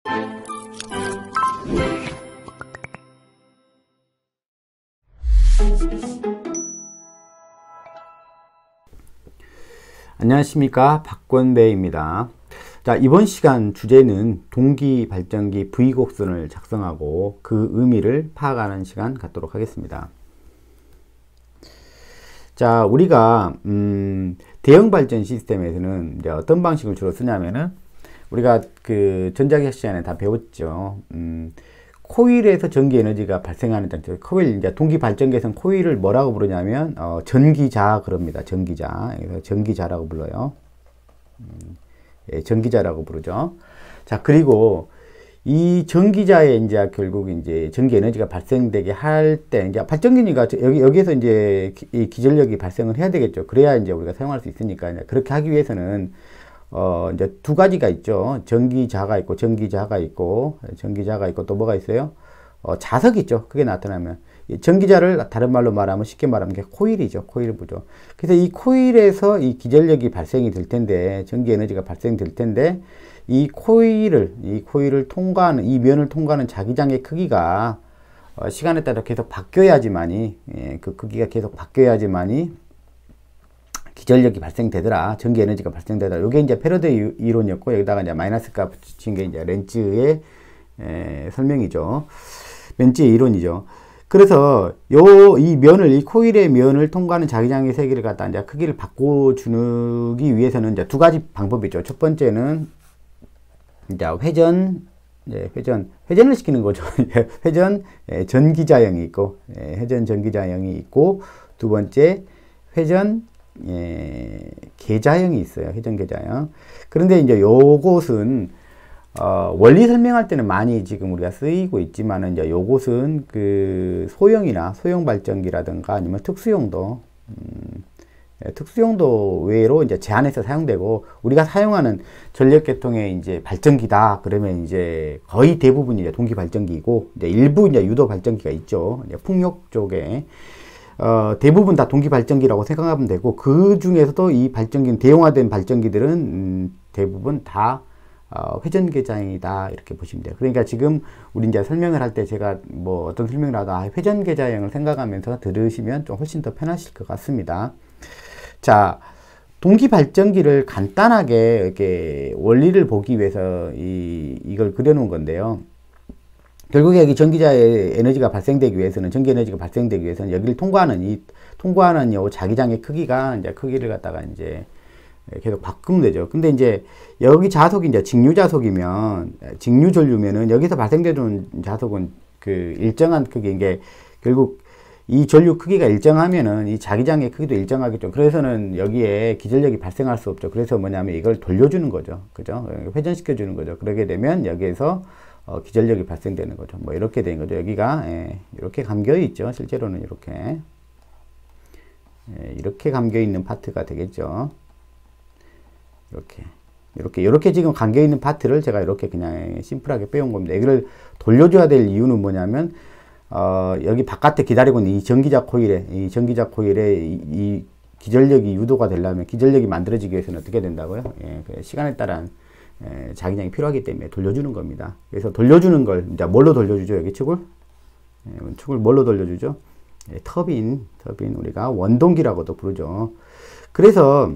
안녕하십니까, 박권배입니다. 자, 이번 시간 주제는 동기 발전기 V곡선을 작성하고 그 의미를 파악하는 시간 갖도록 하겠습니다. 자, 우리가 대형 발전 시스템에서는 이제 어떤 방식을 주로 쓰냐면은, 우리가 그 전자기학 시간에 다 배웠죠. 코일에서 전기 에너지가 발생하는 장치, 코일, 이제 동기 발전기에서는 코일을 뭐라고 부르냐면, 전기자, 그럽니다. 전기자. 그래서 전기자라고 불러요. 예, 전기자라고 부르죠. 자, 그리고 이 전기자에 이제 결국 이제 전기 에너지가 발생되게 할 때, 이제 발전기니까 여기에서 이제 이 기전력이 발생을 해야 되겠죠. 그래야 이제 우리가 사용할 수 있으니까, 그렇게 하기 위해서는 이제 두 가지가 있죠. 전기자가 있고, 전기자가 있고 또 뭐가 있어요? 자석이 있죠. 그게 나타나면. 전기자를 다른 말로 말하면, 쉽게 말하면 코일이죠. 코일부죠. 그래서 이 코일에서 이 기전력이 발생이 될 텐데, 전기 에너지가 발생될 텐데, 이 코일을 통과하는, 이 면을 통과하는 자기장의 크기가 시간에 따라 계속 바뀌어야지만이, 그 크기가 계속 바뀌어야지만이 기전력이 발생되더라. 전기 에너지가 발생되더라. 요게 이제 패러데이 이론이었고, 여기다가 이제 마이너스 값 붙인 게 이제 렌츠의 설명이죠. 렌츠의 이론이죠. 그래서 이 코일의 면을 통과하는 자기장의 세기를 갖다 이제 크기를 바꿔주기 위해서는 이제 두 가지 방법이 있죠. 첫 번째는 이제 회전을 시키는 거죠. 회전 전기자형이 있고, 회전 전기자형이 있고, 두 번째 회전 계자형이 있어요. 회전 계자형. 그런데 이제 요것은 원리 설명할 때는 많이 지금 우리가 쓰이고 있지만은, 이제 요것은 그 소형이나 소형 발전기라든가 아니면 특수용도 외로 이제 제한해서 사용되고, 우리가 사용하는 전력계통의 이제 발전기다 그러면 이제 거의 대부분이 이제 동기 발전기이고, 이제 일부 이제 유도 발전기가 있죠. 이제 풍력 쪽에 대부분 다 동기 발전기라고 생각하면 되고, 그 중에서도 이 발전기는, 대용화된 발전기들은 대부분 다 회전 계자형이다, 이렇게 보시면 돼요. 그러니까 지금 우리 이제 설명을 할 때 제가 뭐 어떤 설명을 하다 회전 계자형을 생각하면서 들으시면 좀 훨씬 더 편하실 것 같습니다. 자, 동기 발전기를 간단하게 이렇게 원리를 보기 위해서 이걸 그려놓은 건데요. 결국에 여기 전기자의 에너지가 발생되기 위해서는, 전기 에너지가 발생되기 위해서는 여기를 통과하는 요 자기장의 크기가, 이제 크기를 갖다가 이제 계속 바꾸면 되죠. 근데 이제 여기 자석이 이제 직류 전류면은 여기서 발생되는 자석은 그 일정한 크기, 이게 결국 이 전류 크기가 일정하면은 이 자기장의 크기도 일정하겠죠. 그래서는 여기에 기전력이 발생할 수 없죠. 그래서 뭐냐면 이걸 돌려주는 거죠. 그죠? 회전시켜 주는 거죠. 그러게 되면 여기에서 기전력이 발생되는 거죠. 뭐 이렇게 된 거죠. 여기가 이렇게 감겨 있죠. 실제로는 이렇게 감겨 있는 파트가 되겠죠. 이렇게 지금 감겨 있는 파트를 제가 이렇게 그냥 심플하게 빼온 겁니다. 이걸 돌려줘야 될 이유는 뭐냐면, 여기 바깥에 기다리고 있는 이 전기자 코일에 이 기전력이 유도가 되려면, 기전력이 만들어지기 위해서는 어떻게 된다고요? 시간에 따른 자기장이 필요하기 때문에 돌려주는 겁니다. 그래서 돌려주는 걸 이제 뭘로 돌려주죠? 여기 축을 뭘로 돌려주죠? 터빈, 우리가 원동기라고도 부르죠. 그래서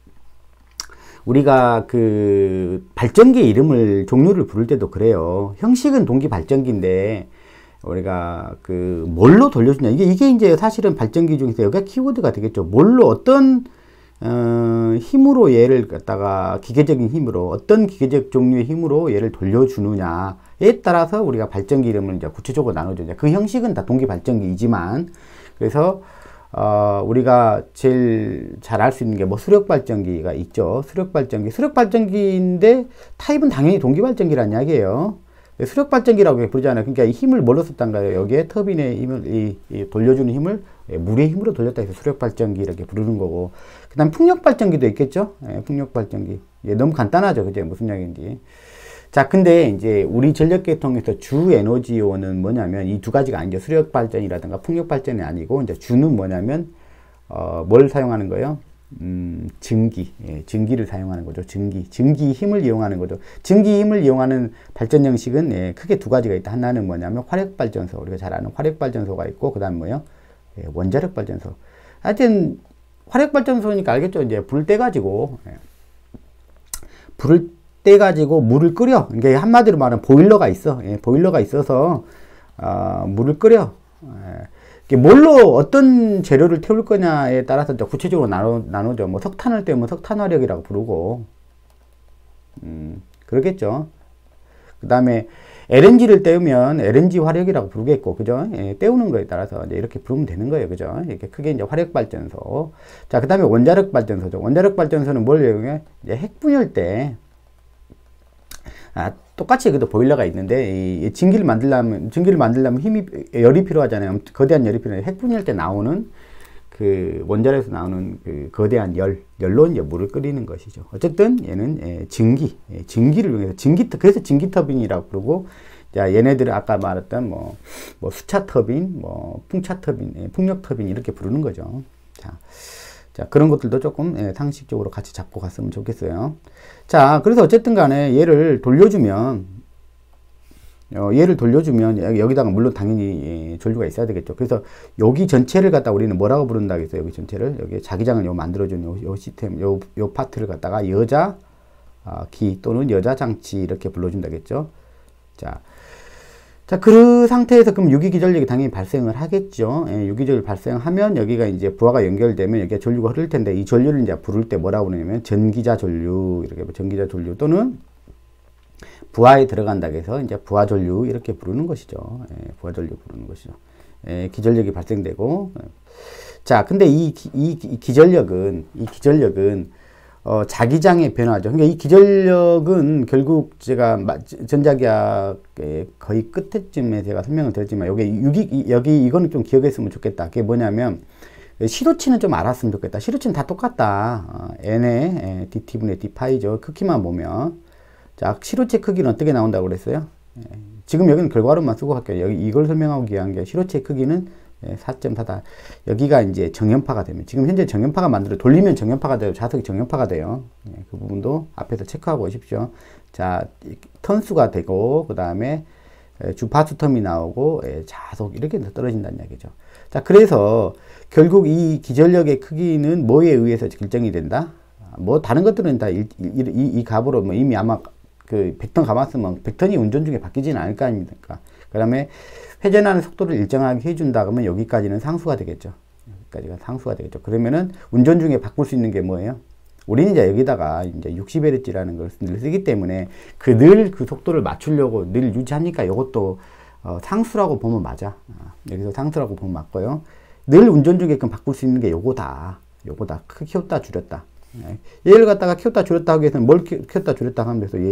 우리가 그 발전기 종류를 부를 때도 그래요. 형식은 동기 발전기인데, 우리가 그 뭘로 돌려주냐, 이게 이제 사실은 발전기 중에서 여기가 키워드가 되겠죠. 뭘로, 어떤 힘으로 얘를 갖다가, 기계적인 힘으로, 어떤 기계적 종류의 힘으로 얘를 돌려주느냐에 따라서 우리가 발전기 이름을 이제 구체적으로 나누죠. 그 형식은 다 동기 발전기이지만, 그래서 우리가 제일 잘 알 수 있는 게 뭐 수력 발전기가 있죠. 수력 발전기인데 타입은 당연히 동기 발전기란 이야기예요. 수력 발전기라고 부르잖아요. 그러니까 이 힘을 뭘로 썼단가요? 여기에 터빈의 힘을, 돌려주는 힘을 물의 힘으로 돌렸다 해서 수력 발전기 이렇게 부르는 거고, 그 다음 풍력 발전기도 있겠죠. 풍력 발전기. 너무 간단하죠. 그죠? 무슨 이야기인지. 자, 근데 이제 우리 전력계통에서 주 에너지원은 뭐냐면 이 두 가지가 아니죠. 수력 발전이라든가 풍력 발전이 아니고, 이제 주는 뭐냐면 뭘 사용하는 거예요? 증기, 증기를 사용하는 거죠. 증기 힘을 이용하는 거죠. 증기 힘을 이용하는 발전 형식은 크게 두 가지가 있다. 하나는 뭐냐면 화력발전소, 우리가 잘 아는 화력발전소가 있고, 그 다음 뭐요? 원자력발전소. 하여튼 화력발전소니까 알겠죠. 이제 불을 떼가지고 물을 끓여. 이게 한마디로 말하면 보일러가 있어. 보일러가 있어서 물을 끓여. 뭘로 어떤 재료를 태울 거냐에 따라서 구체적으로 나누죠. 뭐 석탄을 떼면 석탄화력이라고 부르고, 그러겠죠. 그 다음에 LNG를 떼우면 LNG 화력이라고 부르겠고, 그죠? 떼우는 거에 따라서 이제 이렇게 부르면 되는 거예요, 그죠? 이렇게 크게 이제 화력발전소. 자, 그 다음에 원자력발전소죠. 원자력발전소는 뭘 이용해? 이제 핵분열 때, 똑같이 여기도 보일러가 있는데, 이 증기를 만들려면 열이 필요하잖아요. 거대한 열이 필요해. 핵분열 때 나오는 그 원자력에서 나오는 그 거대한 열로 이제 물을 끓이는 것이죠. 어쨌든 얘는 증기를 이용해서 그래서 증기 터빈이라고 부르고, 자, 얘네들은 아까 말했던 뭐 수차 터빈, 풍차 터빈, 풍력 터빈 이렇게 부르는 거죠. 자, 그런 것들도 조금 상식적으로 같이 잡고 갔으면 좋겠어요. 자, 그래서 어쨌든 간에 얘를 돌려주면 여기다가 물론 당연히 전류가 있어야 되겠죠. 그래서 여기 전체를 갖다 우리는 뭐라고 부른다 그랬어요? 여기 전체를, 여기 자기장을 만들어준 요 시스템, 요 파트를 갖다가 여자 기 또는 여자 장치 이렇게 불러준다겠죠. 자, 그 상태에서 그럼 유기기전력이 당연히 발생을 하겠죠. 유기전력이 발생하면 여기가 이제 부하가 연결되면 여기가 전류가 흐를 텐데, 이 전류를 이제 부를 때 뭐라고 그러냐면 전기자 전류, 이렇게 전기자 전류 또는 부하에 들어간다 해서 이제 부하 전류 이렇게 부르는 것이죠. 부하 전류 부르는 것이죠. 기전력이 발생되고. 자, 근데 이 기전력은 자기장의 변화죠. 그러니까 이 기전력은 결국 제가 전자기학의 거의 끝에쯤에 제가 설명을 드렸지만, 여기 이거는 좀 기억했으면 좋겠다. 그게 뭐냐면, 시로치는 좀 알았으면 좋겠다. 시로치는 다 똑같다. n의 dt분의 d파이죠. 크기만 보면. 자, 시로치 크기는 어떻게 나온다고 그랬어요? 지금 여기는 결과론만 쓰고 갈게요. 여기 이걸 설명하기 위한 게 시로치 크기는 4.4다. 여기가 이제 정연파가 되면, 지금 현재 정연파가 돌리면 정연파가 돼요. 자석이 정연파가 돼요. 그 부분도 앞에서 체크하고 오십시오. 자, 턴수가 되고, 그 다음에 주파수 텀이 나오고, 자석 이렇게 떨어진다는 이야기죠. 자, 그래서 결국 이 기전력의 크기는 뭐에 의해서 결정이 된다? 뭐 다른 것들은 다 이 값으로 뭐 이미 아마 그 100톤 감았으면 100톤이 운전 중에 바뀌지는 않을 거 아닙니까? 그 다음에 회전하는 속도를 일정하게 해준다 그러면 여기까지는 상수가 되겠죠. 여기까지가 상수가 되겠죠. 그러면은 운전 중에 바꿀 수 있는 게 뭐예요? 우리는 이제 여기다가 이제 60Hz라는 걸 늘 쓰기 때문에 늘 그 속도를 맞추려고 늘 유지하니까 이것도 상수라고 보면 맞아. 여기서 상수라고 보면 맞고요. 늘 운전 중에 바꿀 수 있는 게 요거다. 키웠다 줄였다. 얘를 갖다가 키웠다 줄였다 하기 위해서는 뭘 키웠다 줄였다 하면 돼서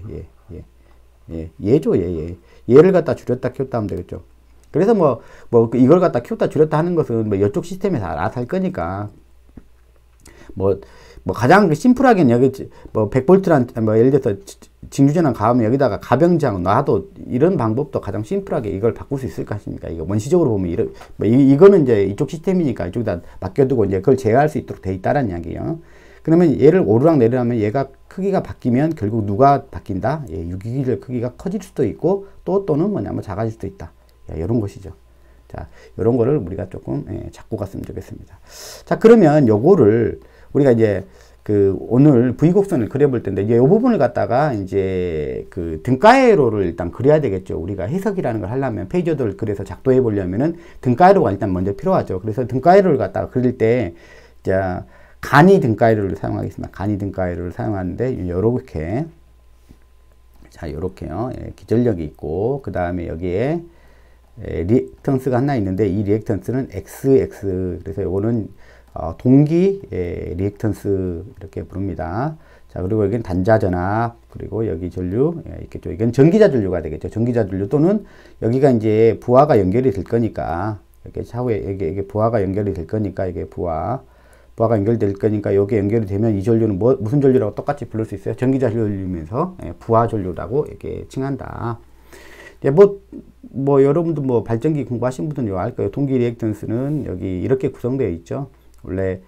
얘죠. 얘를 갖다 줄였다 키웠다 하면 되겠죠. 그래서 뭐 이걸 갖다 키웠다 줄였다 하는 것은 뭐 이쪽 시스템에서 알아서 할 거니까 뭐 가장 심플하게는 여기 뭐 100V란 뭐 예를 들어서 징유전환 가하면 여기다가 가병장 놔도 이런 방법도 가장 심플하게 이걸 바꿀 수 있을 것입니까? 이거 원시적으로 보면 이거는 이제 이쪽 시스템이니까 이쪽에다 맡겨두고 이제 그걸 제어할 수 있도록 돼 있다라는 이야기예요. 그러면 얘를 오르락 내리락하면 얘가 크기가 바뀌면 결국 누가 바뀐다? 유기기전 크기가 커질 수도 있고 또는 뭐냐면 작아질 수도 있다. 이런 것이죠. 자, 이런 거를 우리가 조금 잡고 갔으면 좋겠습니다. 자, 그러면 요거를 우리가 이제 오늘 V곡선을 그려볼 텐데, 이제 이 부분을 갖다가 이제 등가회로를 일단 그려야 되겠죠. 우리가 해석이라는 걸 하려면, 페이저들을 그려서 작도해 보려면은 등가회로가 일단 먼저 필요하죠. 그래서 등가회로를 갖다가 그릴 때, 자, 간이 등가회로를 사용하겠습니다. 간이 등가회로를 사용하는데, 요렇게. 자, 요렇게요. 기전력이 있고, 그 다음에 여기에 리액턴스가 하나 있는데, 이 리액턴스는 XX. 그래서 요거는 동기 리액턴스 이렇게 부릅니다. 자, 그리고 여기는 단자전압, 그리고 여기 전류 있겠죠. 이건 전기자 전류가 되겠죠. 전기자 전류 또는 여기가 이제 부하가 연결이 될 거니까, 이렇게 차후에 이게 부하가 연결이 될 거니까, 이게 부하가 연결될 거니까 여기 연결이 되면 이 전류는 무슨 전류라고 똑같이 부를 수 있어요? 전기자 전류면서 부하 전류라고 이렇게 칭한다. 이제 여러분도 뭐 발전기 공부하신 분들은 알 거예요. 동기 리액턴스는 여기 이렇게 구성되어 있죠. 원래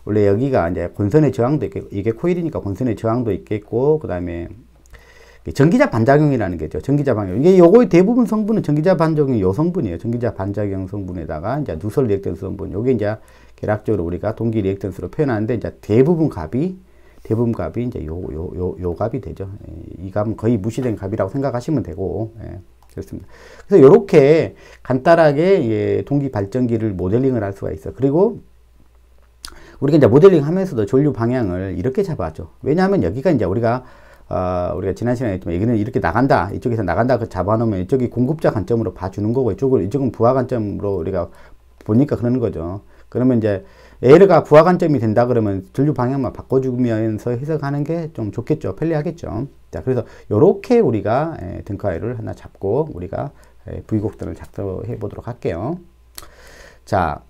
원래 여기가 이제 권선의 저항도 있겠고, 이게 코일이니까 권선의 저항도 있겠고, 그 다음에 전기자 반작용이라는 게 있죠. 전기자 반작용. 이게 요거의 대부분 성분은 전기자 반작용이 요 성분이에요. 전기자 반작용 성분에다가 이제 누설 리액턴스 성분. 요게 이제 계략적으로 우리가 동기 리액턴스로 표현하는데, 이제 대부분 값이 이제 요 값이 되죠. 이 값은 거의 무시된 값이라고 생각하시면 되고, 예, 그렇습니다. 그래서 요렇게 간단하게 예, 동기 발전기를 모델링을 할 수가 있어. 그리고 우리가 이제 모델링 하면서도 전류 방향을 이렇게 잡아줘. 왜냐하면 여기가 이제 우리가 지난 시간에 했지만 여기는 이렇게 나간다. 이쪽에서 나간다. 그 잡아놓으면 이쪽이 공급자 관점으로 봐주는 거고, 이쪽은 부하 관점으로 우리가 보니까 그러는 거죠. 그러면 이제 L가 부하 관점이 된다 그러면 전류 방향만 바꿔주면서 해석하는 게 좀 좋겠죠. 편리하겠죠. 자, 그래서 요렇게 우리가 등가위를 하나 잡고 우리가 V곡선을 작성해 보도록 할게요. 자,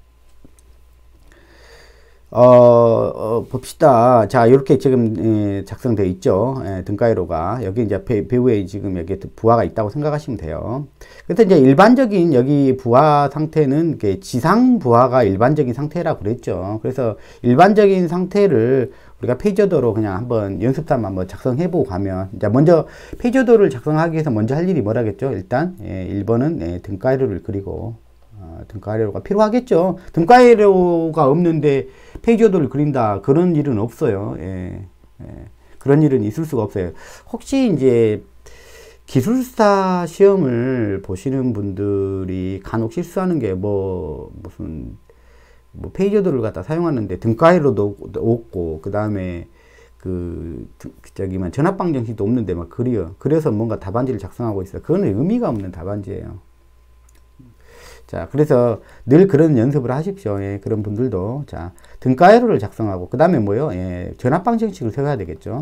봅시다. 자, 이렇게 지금 작성되어 있죠. 등가위로가. 여기 이제 배후에 지금 여기 부하가 있다고 생각하시면 돼요. 그래서 이제 일반적인 여기 부하 상태는 지상 부하가 일반적인 상태라고 그랬죠. 그래서 일반적인 상태를 우리가 페이저도로 그냥 한번 연습삼아 한번 작성해보고 가면, 이제 먼저 페이저도를 작성하기 위해서 먼저 할 일이 뭐라겠죠? 일단 1번은 등가위로를 그리고 등가위로가 필요하겠죠. 등가위로가 없는데 페이저도를 그린다, 그런 일은 없어요. 그런 일은 있을 수가 없어요. 혹시 이제 기술사 시험을 보시는 분들이 간혹 실수하는 게 무슨 페이저도를 갖다 사용하는데 등가위로도 없고, 그 다음에 전압방 정식도 없는데 막 그래서 뭔가 답안지를 작성하고 있어요. 그건 의미가 없는 답안지예요. 자, 그래서 늘 그런 연습을 하십시오. 예, 그런 분들도. 자, 등가위로를 작성하고, 그 다음에 뭐요? 예, 전압방 정식을 세워야 되겠죠.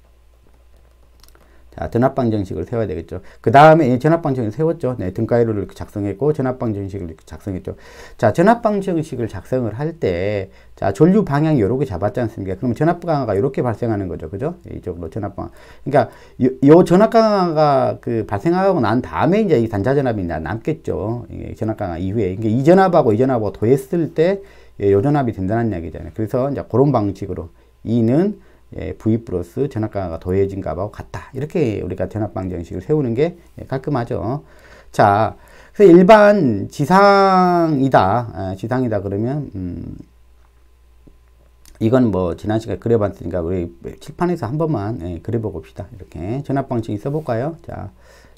자, 전압방 정식을 세워야 되겠죠. 그 다음에 전압방 정식을 세웠죠. 네, 등가위로를 작성했고, 전압방 정식을 작성했죠. 자, 전압방 정식을 작성을 할 때, 자, 전류 방향이 요렇게 잡았지 않습니까? 그러면 전압 강화가 이렇게 발생하는 거죠. 그죠? 이쪽으로 전압 강화. 그러니까, 요 전압 강화가 발생하고 난 다음에 이제 이 단자 전압이 남겠죠. 이게 전압 강화 이후에. 이게 이 전압하고 이 전압하고 더했을 때, 요 전압이 된다는 이야기잖아요. 그래서 이제 그런 방식으로, E는 V 플러스 전압 강화가 더해진 값하고 같다. 이렇게 우리가 전압방 정식을 세우는 게 깔끔하죠. 자, 그래서 일반 지상이다. 지상이다 그러면, 이건 지난 시간에 그려봤으니까 우리 칠판에서 한 번만 그려보고 봅시다. 이렇게 전압방 정식 써볼까요? 자,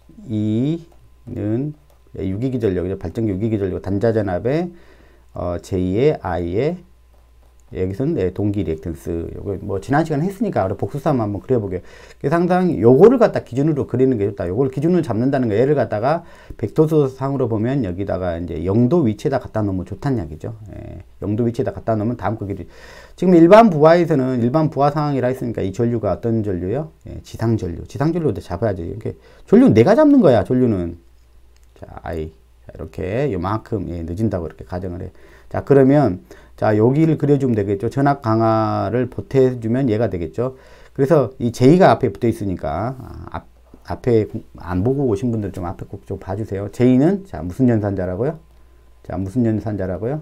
E는 유기기전력이죠. 발전기 유기기전력 단자 전압에 J의 I의 여기서는 동기 리액턴스. 요거 지난 시간에 했으니까 우리 복수삼 한번 그려보게요. 그래서 항상 요거를 갖다 기준으로 그리는 게 좋다. 요걸 기준으로 잡는다는 거. 얘를 갖다가 백도서상으로 보면 여기다가 이제 0도 위치에다 갖다 놓으면 좋다는 이야기죠. 0도 위치에다 갖다 놓으면 다음 거 기준. 지금 일반 부하에서는 일반 부하 상황이라 했으니까 이 전류가 어떤 전류요? 지상 전류. 지상 전류도 잡아야지. 이렇게 전류는 내가 잡는 거야. 전류는. 자, I. 자, 이렇게 요만큼 늦은다고 이렇게 가정을 해. 자, 그러면 자, 여기를 그려주면 되겠죠. 전압 강화를 보태주면 얘가 되겠죠. 그래서 이 J가 앞에 붙어 있으니까, 앞에 안 보고 오신 분들 좀 앞에 꼭 좀 봐주세요. J는, 자, 무슨 연산자라고요? 자, 무슨 연산자라고요?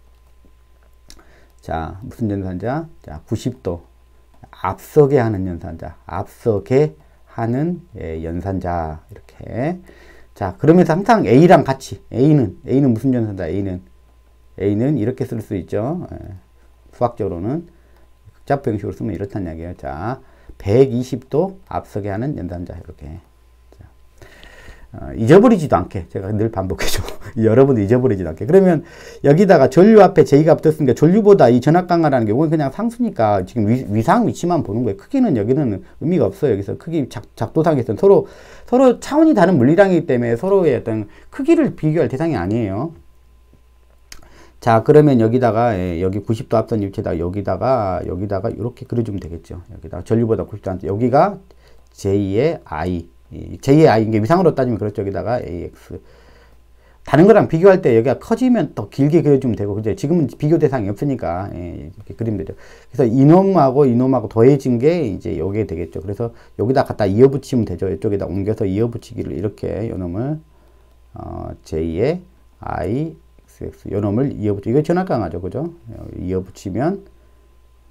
자, 무슨 연산자? 자, 90도. 앞서게 하는 연산자. 앞서게 하는 연산자. 이렇게. 자, 그러면서 항상 A랑 같이. A는 무슨 연산자? A는 이렇게 쓸 수 있죠. 수학적으로는 극좌표 형식으로 쓰면 이렇다는 이야기예요. 자, 120도 앞서게 하는 연산자 이렇게. 자, 잊어버리지도 않게 제가 늘 반복해줘. 여러분도 잊어버리지도 않게. 그러면 여기다가 전류 앞에 J가 붙었으니까 전류보다 이 전압 강화라는 게 이건 그냥 상수니까 지금 위상 위치만 보는 거예요. 크기는 여기는 의미가 없어요. 여기서 크기 작도상에서는 서로 차원이 다른 물리량이기 때문에 서로의 어떤 크기를 비교할 대상이 아니에요. 자, 그러면 여기다가 여기 90도 앞선 위치에다가 여기다가 이렇게 그려주면 되겠죠. 여기다가 전류보다 90도 앞선 여기가 J의 I 이게 위상으로 따지면 그렇죠. 여기다가 AX 다른 거랑 비교할 때 여기가 커지면 더 길게 그려주면 되고, 그죠? 지금은 비교 대상이 없으니까 이렇게 그리면 되죠. 그래서 이놈하고 더해진 게 이제 여기에 되겠죠. 그래서 여기다 갖다 이어붙이면 되죠. 이쪽에다 옮겨서 이어붙이기를 이렇게 요놈을 J의 I 요 놈을 이어붙이고, 이거 전압 강화죠. 그죠? 이어붙이면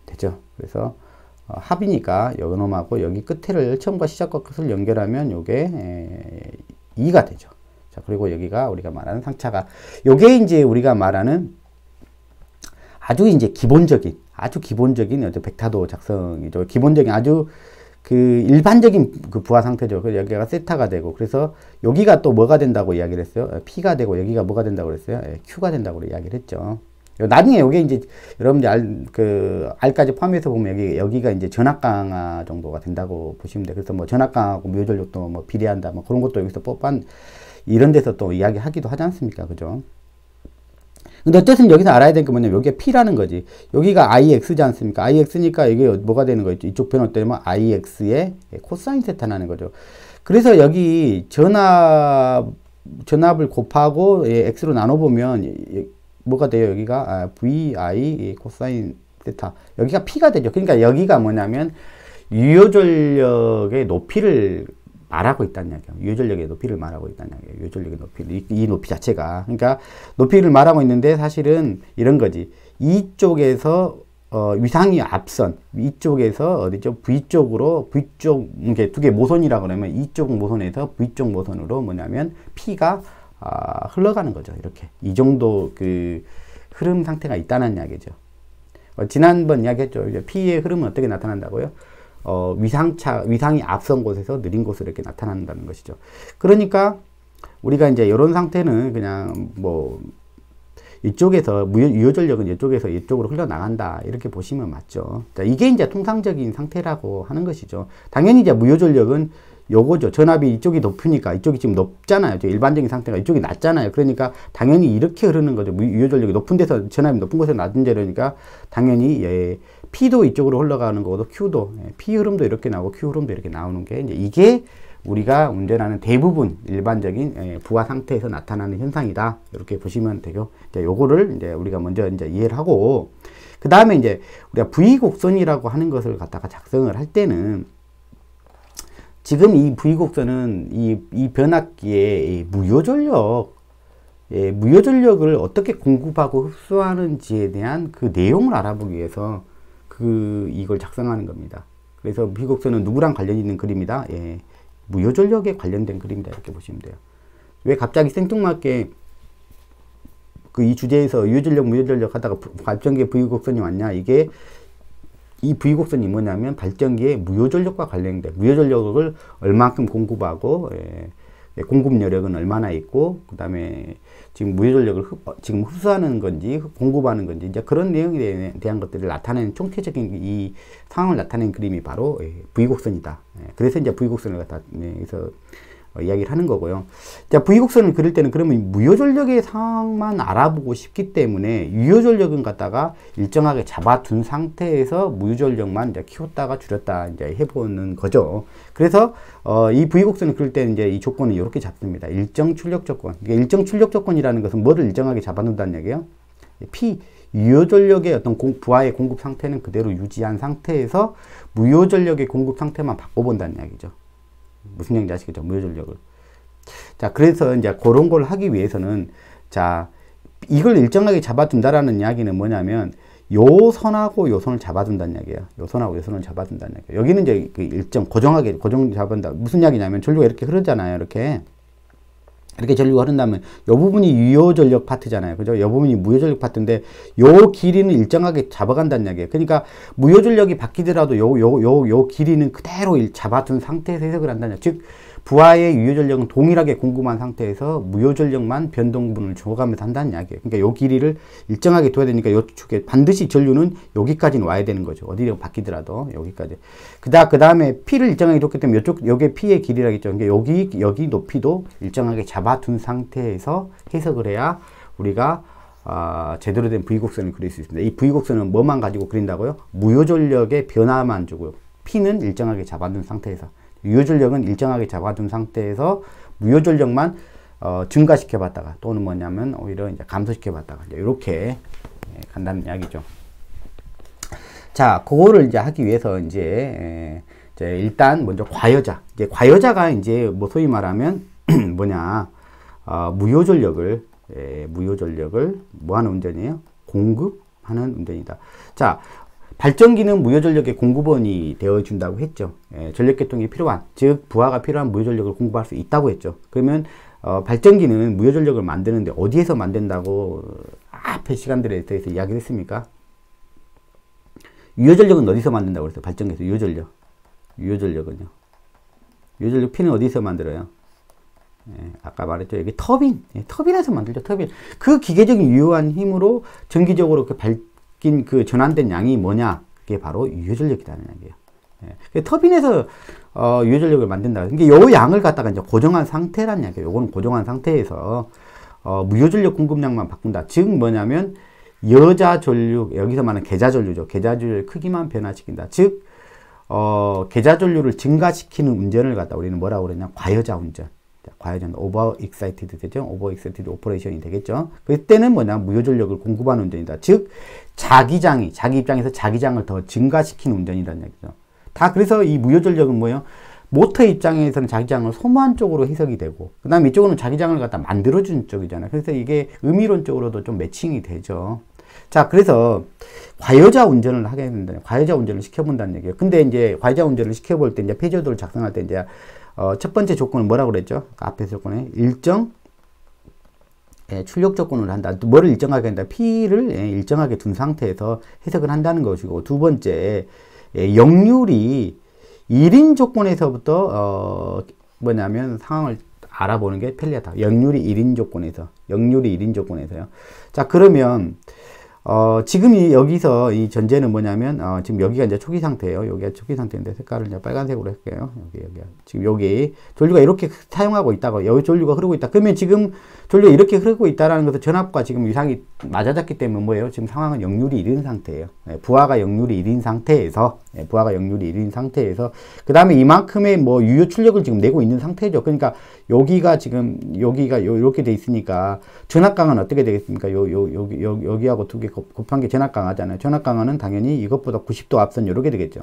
되죠. 그래서 합이니까 요놈하고 여기 끝에를 처음과 시작과 끝을 연결하면 요게 2가 되죠. 자, 그리고 여기가 우리가 말하는 상차가 요게 이제 우리가 말하는 아주 이제 기본적인 어떤 벡터도 작성이죠. 기본적인 아주 그 일반적인 그 부하 상태죠. 그래서 여기가 세타가 되고, 그래서 여기가 또 뭐가 된다고 이야기를 했어요? P가 되고, 여기가 뭐가 된다고 그랬어요? Q가 된다고 이야기를 했죠. 나중에 여기 이제 여러분들 R까지 포함해서 보면 여기가 이제 전압 강화 정도가 된다고 보시면 돼요. 그래서 뭐 전압 강하고 무효전력도 뭐 비례한다, 뭐 그런 것도 여기서 뻔한 이런 데서 또 이야기하기도 하지 않습니까? 그죠? 근데 어쨌든 여기서 알아야 될 게 뭐냐면 여기가 P라는 거지. 여기가 IX지 않습니까? IX니까 이게 뭐가 되는 거죠? 이쪽 변호 때문에 IX의 코사인 세타라는 거죠. 그래서 여기 전압을 곱하고 X로 나눠보면 뭐가 돼요? 여기가 VI 코사인 세타. 여기가 P가 되죠. 그러니까 여기가 뭐냐면 유효전력의 높이를 말하고 있다는 이야기예요. 유효전력의 높이를 말하고 있다는 이야기예요. 유효전력의 높이, 이 높이 자체가. 그러니까 높이를 말하고 있는데 사실은 이런 거지. 이쪽에서 위상이 앞선, 이쪽에서 어디죠? V쪽으로, V쪽, 이게 두 개 모선이라고 그러면 이쪽 모선에서 V쪽 모선으로 뭐냐면 P가 흘러가는 거죠. 이렇게. 이 정도 그 흐름 상태가 있다는 이야기죠. 지난번 이야기했죠. P의 흐름은 어떻게 나타난다고요? 위상이 앞선 곳에서 느린 곳으로 이렇게 나타난다는 것이죠. 그러니까 우리가 이제 이런 상태는 그냥 뭐 이쪽에서 유효전력은 이쪽에서 이쪽으로 흘러나간다 이렇게 보시면 맞죠. 자, 이게 이제 통상적인 상태라고 하는 것이죠. 당연히 이제 무효전력은 요거죠. 전압이 이쪽이 높으니까 이쪽이 지금 높잖아요. 일반적인 상태가 이쪽이 낮잖아요. 그러니까 당연히 이렇게 흐르는 거죠. 유효전력이 높은 데서 전압이 높은 곳에서 낮은 데로니까 당연히 P도 이쪽으로 흘러가는 거고 Q도 P 흐름도 이렇게 나오고 Q 흐름도 이렇게 나오는 게 이게 우리가 운전하는 대부분 일반적인 부하 상태에서 나타나는 현상이다. 이렇게 보시면 되고, 이제 요거를 이제 우리가 먼저 이제 이해를 하고, 그 다음에 이제 우리가 V 곡선이라고 하는 것을 갖다가 작성을 할 때는 지금 이 V 곡선은 이 변압기의 무효전력을 어떻게 공급하고 흡수하는지에 대한 그 내용을 알아보기 위해서 이걸 작성하는 겁니다. 그래서 V 곡선은 누구랑 관련이 있는 그림이다? 무효전력에 관련된 그림이다. 이렇게 보시면 돼요. 왜 갑자기 생뚱맞게 이 주제에서 유효전력, 무효전력 하다가 발전기의 V 곡선이 왔냐? 이 V 곡선이 뭐냐면 발전기의 무효전력과 관련돼. 무효전력을 얼만큼 공급하고, 공급 여력은 얼마나 있고, 그 다음에 지금 무효전력을 지금 흡수하는 건지, 공급하는 건지, 이제 그런 내용에 대한 것들을 나타내는 총체적인 이 상황을 나타내는 그림이 바로 V곡선이다. 그래서 이제 V곡선을 갖다 해서 이야기를 하는 거고요. 자, V곡선을 그릴 때는 그러면 무효전력의 상황만 알아보고 싶기 때문에 유효전력은 갖다가 일정하게 잡아둔 상태에서 무효전력만 이제 키웠다가 줄였다 이제 해보는 거죠. 그래서 이 V곡선을 그릴 때는 이제 이 조건을 이렇게 잡습니다. 일정 출력 조건. 일정 출력 조건이라는 것은 뭐를 일정하게 잡아둔다는 얘기예요? 유효전력의 어떤 부하의 공급 상태는 그대로 유지한 상태에서 무효전력의 공급 상태만 바꿔본다는 이야기죠. 무슨 얘기인지 아시겠죠? 무효전력을. 자, 그래서 이제 그런 걸 하기 위해서는, 자, 이걸 일정하게 잡아둔다라는 이야기는 뭐냐면, 요 선하고 요 선을 잡아둔다는 이야기예요. 요 선하고 요 선을 잡아둔다는 이야기예요. 여기는 이제 그 일정, 고정 잡아둔다. 무슨 이야기냐면, 전류가 이렇게 흐르잖아요. 이렇게 전류가 흐른다면, 요 부분이 유효전력 파트잖아요. 그죠? 요 부분이 무효전력 파트인데, 요 길이는 일정하게 잡아간다는 이야기예요. 그러니까, 무효전력이 바뀌더라도 요 길이는 그대로 잡아둔 상태에서 해석을 한다는 이야기예요. 즉, 부하의 유효전력은 동일하게 공급한 상태에서 무효전력만 변동분을 줘가면서 한다는 이야기예요. 그러니까 요 길이를 일정하게 둬야 되니까 요쪽에 반드시 전류는 여기까지는 와야 되는 거죠. 어디로 바뀌더라도 여기까지. 그 다음에 P를 일정하게 뒀기 때문에 요게 P의 길이라겠죠. 그러니까 여기 높이도 일정하게 잡아둔 상태에서 해석을 해야 우리가 제대로 된 V곡선을 그릴 수 있습니다. 이 V곡선은 뭐만 가지고 그린다고요? 무효전력의 변화만 주고요. P는 일정하게 잡아둔 상태에서. 유효전력은 일정하게 잡아둔 상태에서 무효전력만 증가시켜 봤다가 또는 뭐냐면 오히려 이제 감소시켜 봤다가 이렇게 간다는 이야기죠. 자, 그거를 이제 하기 위해서 이제 일단 먼저 과여자. 이제 과여자가 이제 뭐 소위 말하면 뭐냐, 무효전력을 뭐 하는 운전이에요? 공급하는 운전이다. 자, 발전기는 무효전력의 공급원이 되어준다고 했죠. 예, 전력계통이 필요한, 즉 부하가 필요한 무효전력을 공급할 수 있다고 했죠. 그러면 발전기는 무효전력을 만드는데 어디에서 만든다고 앞에 시간들에 대해서 이야기를 했습니까? 유효전력은 어디서 만든다고 그랬어요? 발전기에서 유효전력. 유효전력은요. 유효전력 P는 어디서 만들어요? 예, 아까 말했죠. 여기 터빈. 예, 터빈에서 만들죠. 터빈. 그 기계적인 유효한 힘으로 전기적으로 그 밝긴 그 전환된 양이 뭐냐? 그게 바로 유효전력이라는 얘기예요. 예, 터빈에서 유효전력을 만든다. 그러니까 요 양을 갖다가 이제 고정한 상태라는 얘기예요. 요거는 고정한 상태에서 무효전력 공급량만 바꾼다. 즉 뭐냐면 여자 전류, 여기서 말하는 계좌 전류죠. 계좌 전류의 크기만 변화시킨다. 즉 계좌 전류를 증가시키는 운전을 갖다 우리는 뭐라고 그러냐? 과여자 운전. 과여자 오버 익사이티드 되죠. 오버 익사이티드 오퍼레이션이 되겠죠. 그때는 뭐냐? 무효전력을 공급하는 운전이다. 즉 자기 입장에서 자기장을 더 증가시키는 운전이라는 얘기죠. 다 그래서 이 무효전력은 뭐예요? 모터 입장에서는 자기장을 소모한 쪽으로 해석이 되고, 그 다음에 이쪽은 자기장을 갖다 만들어준 쪽이잖아요. 그래서 이게 의미론적으로도 좀 매칭이 되죠. 자, 그래서 과여자 운전을 하게 된다. 과여자 운전을 시켜본다는 얘기예요. 근데 이제 과여자 운전을 시켜볼 때 이제 페이저도를 작성할 때 이제 첫 번째 조건은 뭐라고 그랬죠? 앞에 조건에 일정 출력 조건을 한다. 뭐를 일정하게 한다? P를 일정하게 둔 상태에서 해석을 한다는 것이고, 두 번째 역률이 1인 조건에서부터 뭐냐면 상황을 알아보는 게 편리하다. 역률이 1인 조건에서요. 자, 그러면 지금 여기서 이 전제는 뭐냐면 지금 여기가 이제 초기 상태예요. 여기가 초기 상태인데 색깔을 이제 빨간색으로 할게요. 여기 지금 여기 전류가 이렇게 사용하고 있다고, 여기 전류가 흐르고 있다. 그러면 지금 전류가 이렇게 흐르고 있다라는 것은 전압과 지금 유상이 맞아졌기 때문에 뭐예요? 지금 상황은 역률이 1인 상태예요. 부하가 역률이 1인 상태에서 그 다음에 이만큼의 뭐 유효 출력을 지금 내고 있는 상태죠. 그러니까 여기가 이렇게 돼 있으니까 전압강은 어떻게 되겠습니까? 여기하고 두 개 곱한 게 전압강하잖아요. 전압강은 당연히 이것보다 90도 앞선 이렇게 되겠죠.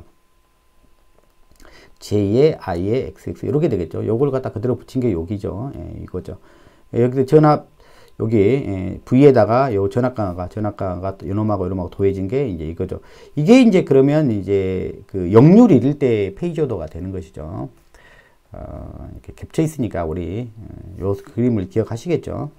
J에 I에 XX 이렇게 되겠죠. 요걸 갖다 그대로 붙인 게 여기죠. 예, 이거죠. 여기 전압 여기 V에다가 요 전압강화가 요놈하고 더해진 게 이제 이거죠. 이게 이제 그러면 이제 그 역률 잃을 때 페이저도가 되는 것이죠. 이렇게 겹쳐 있으니까 우리 요 그림을 기억하시겠죠.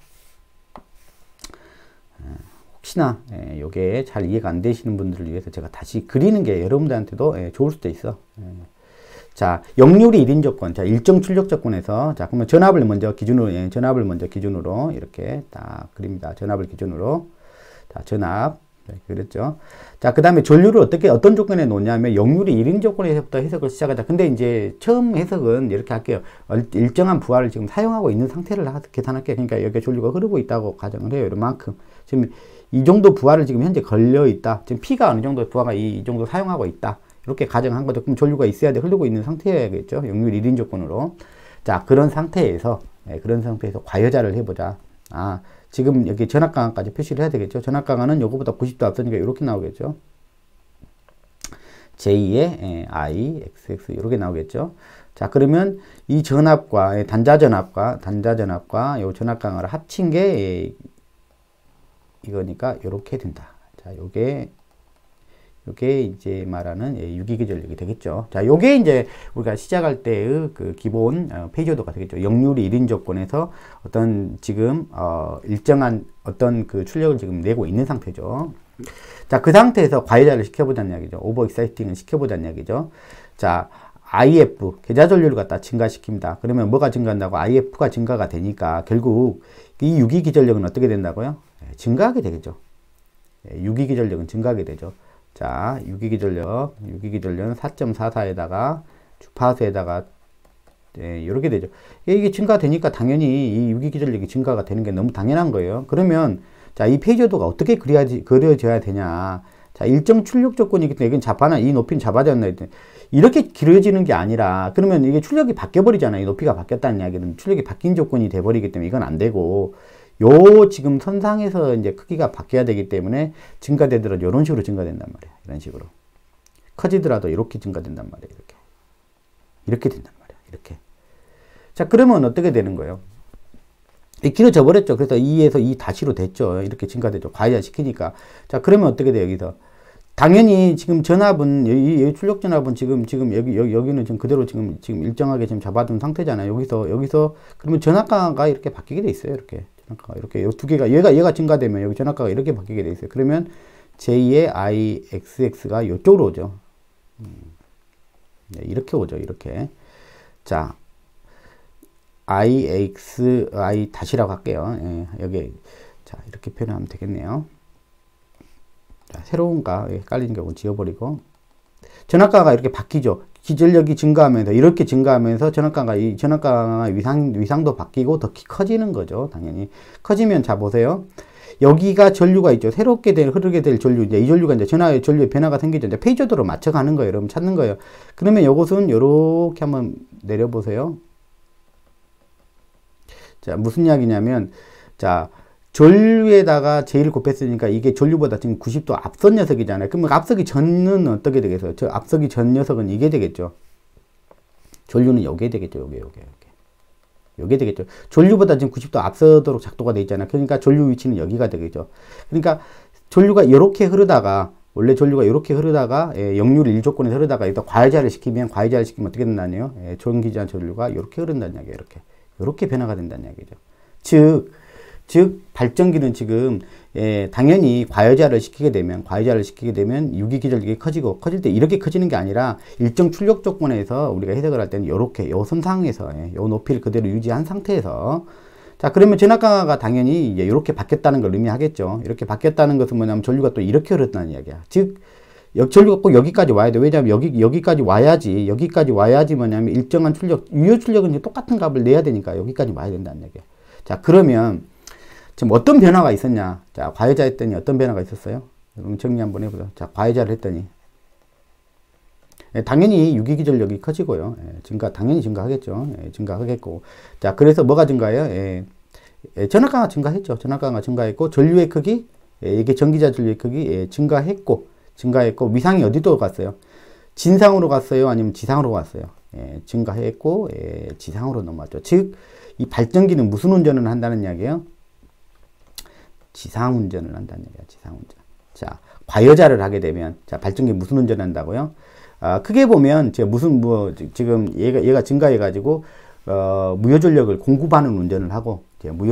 혹시나 요게 잘 이해가 안 되시는 분들을 위해서 제가 다시 그리는 게 여러분들한테도 좋을 수도 있어. 자, 역률이 1인 조건. 자, 일정 출력 조건에서, 자, 그러면 전압을 먼저 기준으로 이렇게 딱 그립니다. 전압을 기준으로. 자, 전압. 네, 그랬죠. 자, 그 다음에 전류를 어떤 조건에 놓냐면 역률이 1인 조건에서부터 해석을 시작하자. 근데 이제 처음 해석은 이렇게 할게요. 일정한 부하를 지금 사용하고 있는 상태를 계산할게요. 그러니까 여기 전류가 흐르고 있다고 가정을 해요. 이만큼. 지금 이 정도 부하를 지금 현재 걸려 있다. 지금 P가 어느 정도 부하가 이 정도 사용하고 있다. 이렇게 가정한 거죠. 그럼 전류가 있어야 돼. 흐르고 있는 상태여야겠죠. 역률 1인 조건으로. 자, 그런 상태에서 과여자를 해보자. 지금 여기 전압강화까지 표시를 해야 되겠죠. 전압강화는 요거보다 90도 앞서니까 이렇게 나오겠죠. J에 I, XX 이렇게 나오겠죠. 자, 그러면 이 전압과 단자 전압과 요 전압강화를 합친 게 이거니까 이렇게 된다. 자, 요게 이제 말하는 유기계 전력이 되겠죠. 자, 요게 이제 우리가 시작할 때의 그 기본 페이저도가 되겠죠. 역률이 1인 조건에서 어떤 지금 일정한 어떤 그 출력을 지금 내고 있는 상태죠. 자, 그 상태에서 과여자를 시켜보자는 이야기죠. 오버 익사이팅을 시켜보자는 이야기죠. 자, IF 계좌 전류를 갖다 증가시킵니다. 그러면 뭐가 증가한다고? IF가 증가가 되니까 결국 이 유기계 전력은 어떻게 된다고요? 증가하게 되겠죠. 유기계 전력은 증가하게 되죠. 자, 유기계 전력은 4.44에다가 주파수에다가 이렇게 되죠. 이게 증가되니까 당연히 이 유기계 전력이 증가가 되는 게 너무 당연한 거예요. 그러면 자, 이 페이저도가 어떻게 그려져야 되냐? 자, 일정 출력 조건이기 때문에 이건 이 높이는 잡아졌나? 이렇게 길어지는 게 아니라 그러면 이게 출력이 바뀌어 버리잖아요. 이 높이가 바뀌었다는 이야기는 출력이 바뀐 조건이 돼 버리기 때문에 이건 안 되고. 요 지금 선상에서 이제 크기가 바뀌어야 되기 때문에 증가되더라도 이런 식으로 증가된단 말이야. 이런 식으로. 커지더라도 이렇게 증가된단 말이야. 이렇게 된단 말이야. 이렇게. 자, 그러면 어떻게 되는 거예요? 길어져 버렸죠. 그래서 2에서 2 다시로 됐죠. 이렇게 증가되죠. 과여자 시키니까. 자, 그러면 어떻게 돼요? 여기서 당연히 지금 전압은 이 출력 전압은 지금 여기는 지금 그대로 지금 일정하게 지금 잡아둔 상태잖아요. 여기서 그러면 전압가가 이렇게 바뀌게 돼 있어요. 이렇게 전압가가 이렇게 두 개가 얘가 증가되면 여기 전압가가 이렇게 바뀌게 돼 있어요. 그러면 j 의 IXX가 이쪽으로 오죠. 네, 이렇게 오죠. 이렇게. 자, I 다시라고 할게요. 예, 여기 자 이렇게 표현하면 되겠네요. 자, 새로운 가 깔리는 경우 지워버리고 전압가가 이렇게 바뀌죠. 기전력이 증가하면서 이렇게 증가하면서 전압가가 위상도 바뀌고 더 커지는 거죠. 당연히 커지면 자 보세요. 여기가 전류가 있죠. 새롭게 흐르게 될 전류. 이제 이 전류가 이제 전류의 변화가 생기죠. 이제 페이저도로 맞춰가는 거예요. 여러분 찾는 거예요. 그러면 이것은 이렇게 한번 내려보세요. 자, 무슨 이야기냐면, 자, 전류에다가 J를 곱했으니까 이게 전류보다 지금 90도 앞선 녀석이잖아요. 그러면 앞서기 전은 어떻게 되겠어요? 저 앞서기 전 녀석은 이게 되겠죠. 전류는 요게 되겠죠. 요게 되겠죠. 전류보다 지금 90도 앞서도록 작도가 되어 있잖아요. 그러니까 전류 위치는 여기가 되겠죠. 그러니까 전류가 이렇게 흐르다가 원래 전류가 이렇게 흐르다가 역률 1조건에서 흐르다가 여기다 과열자를 시키면 어떻게 된다네요. 전기자 전류가 이렇게 흐른다는 이야기예요. 이렇게 변화가 된다는 이야기죠. 즉 발전기는 지금 당연히 과열자를 시키게 되면 유기기전력이 커질 때 이렇게 커지는 게 아니라 일정 출력 조건에서 우리가 해석을 할 때는 이렇게 요 선상에서 요 높이를 그대로 유지한 상태에서 자 그러면 전압강화가 당연히 이제 이렇게 바뀌었다는 걸 의미하겠죠. 이렇게 바뀌었다는 것은 뭐냐면 전류가 또 이렇게 흐른다는 이야기야. 즉 전류가 꼭 여기까지 와야 돼. 왜냐하면 여기까지 와야지 뭐냐면 일정한 출력, 유효 출력은 이제 똑같은 값을 내야 되니까 여기까지 와야 된다는 얘기야. 자, 그러면 지금 어떤 변화가 있었냐? 자, 과열자 했더니 어떤 변화가 있었어요? 여러분 정리 한번 해보자. 자, 과열자를 했더니 당연히 유기기전력이 커지고요. 당연히 증가하겠죠. 증가하겠고. 자, 그래서 뭐가 증가해요? 전압강화 증가했죠. 전압강화 증가했고 전류의 크기, 이게 전기자 전류의 크기 증가했고 위상이 어디로 갔어요? 진상으로 갔어요? 아니면 지상으로 갔어요? 증가했고 지상으로 넘어왔죠. 즉 이 발전기는 무슨 운전을 한다는 이야기예요? 지상 운전을 한다는 얘기야. 지상 운전. 자, 과여자를 하게 되면 자, 발전기 무슨 운전을 한다고요? 크게 보면 제가 지금 얘가 증가해 가지고 무효전력을 공급하는 운전을 하고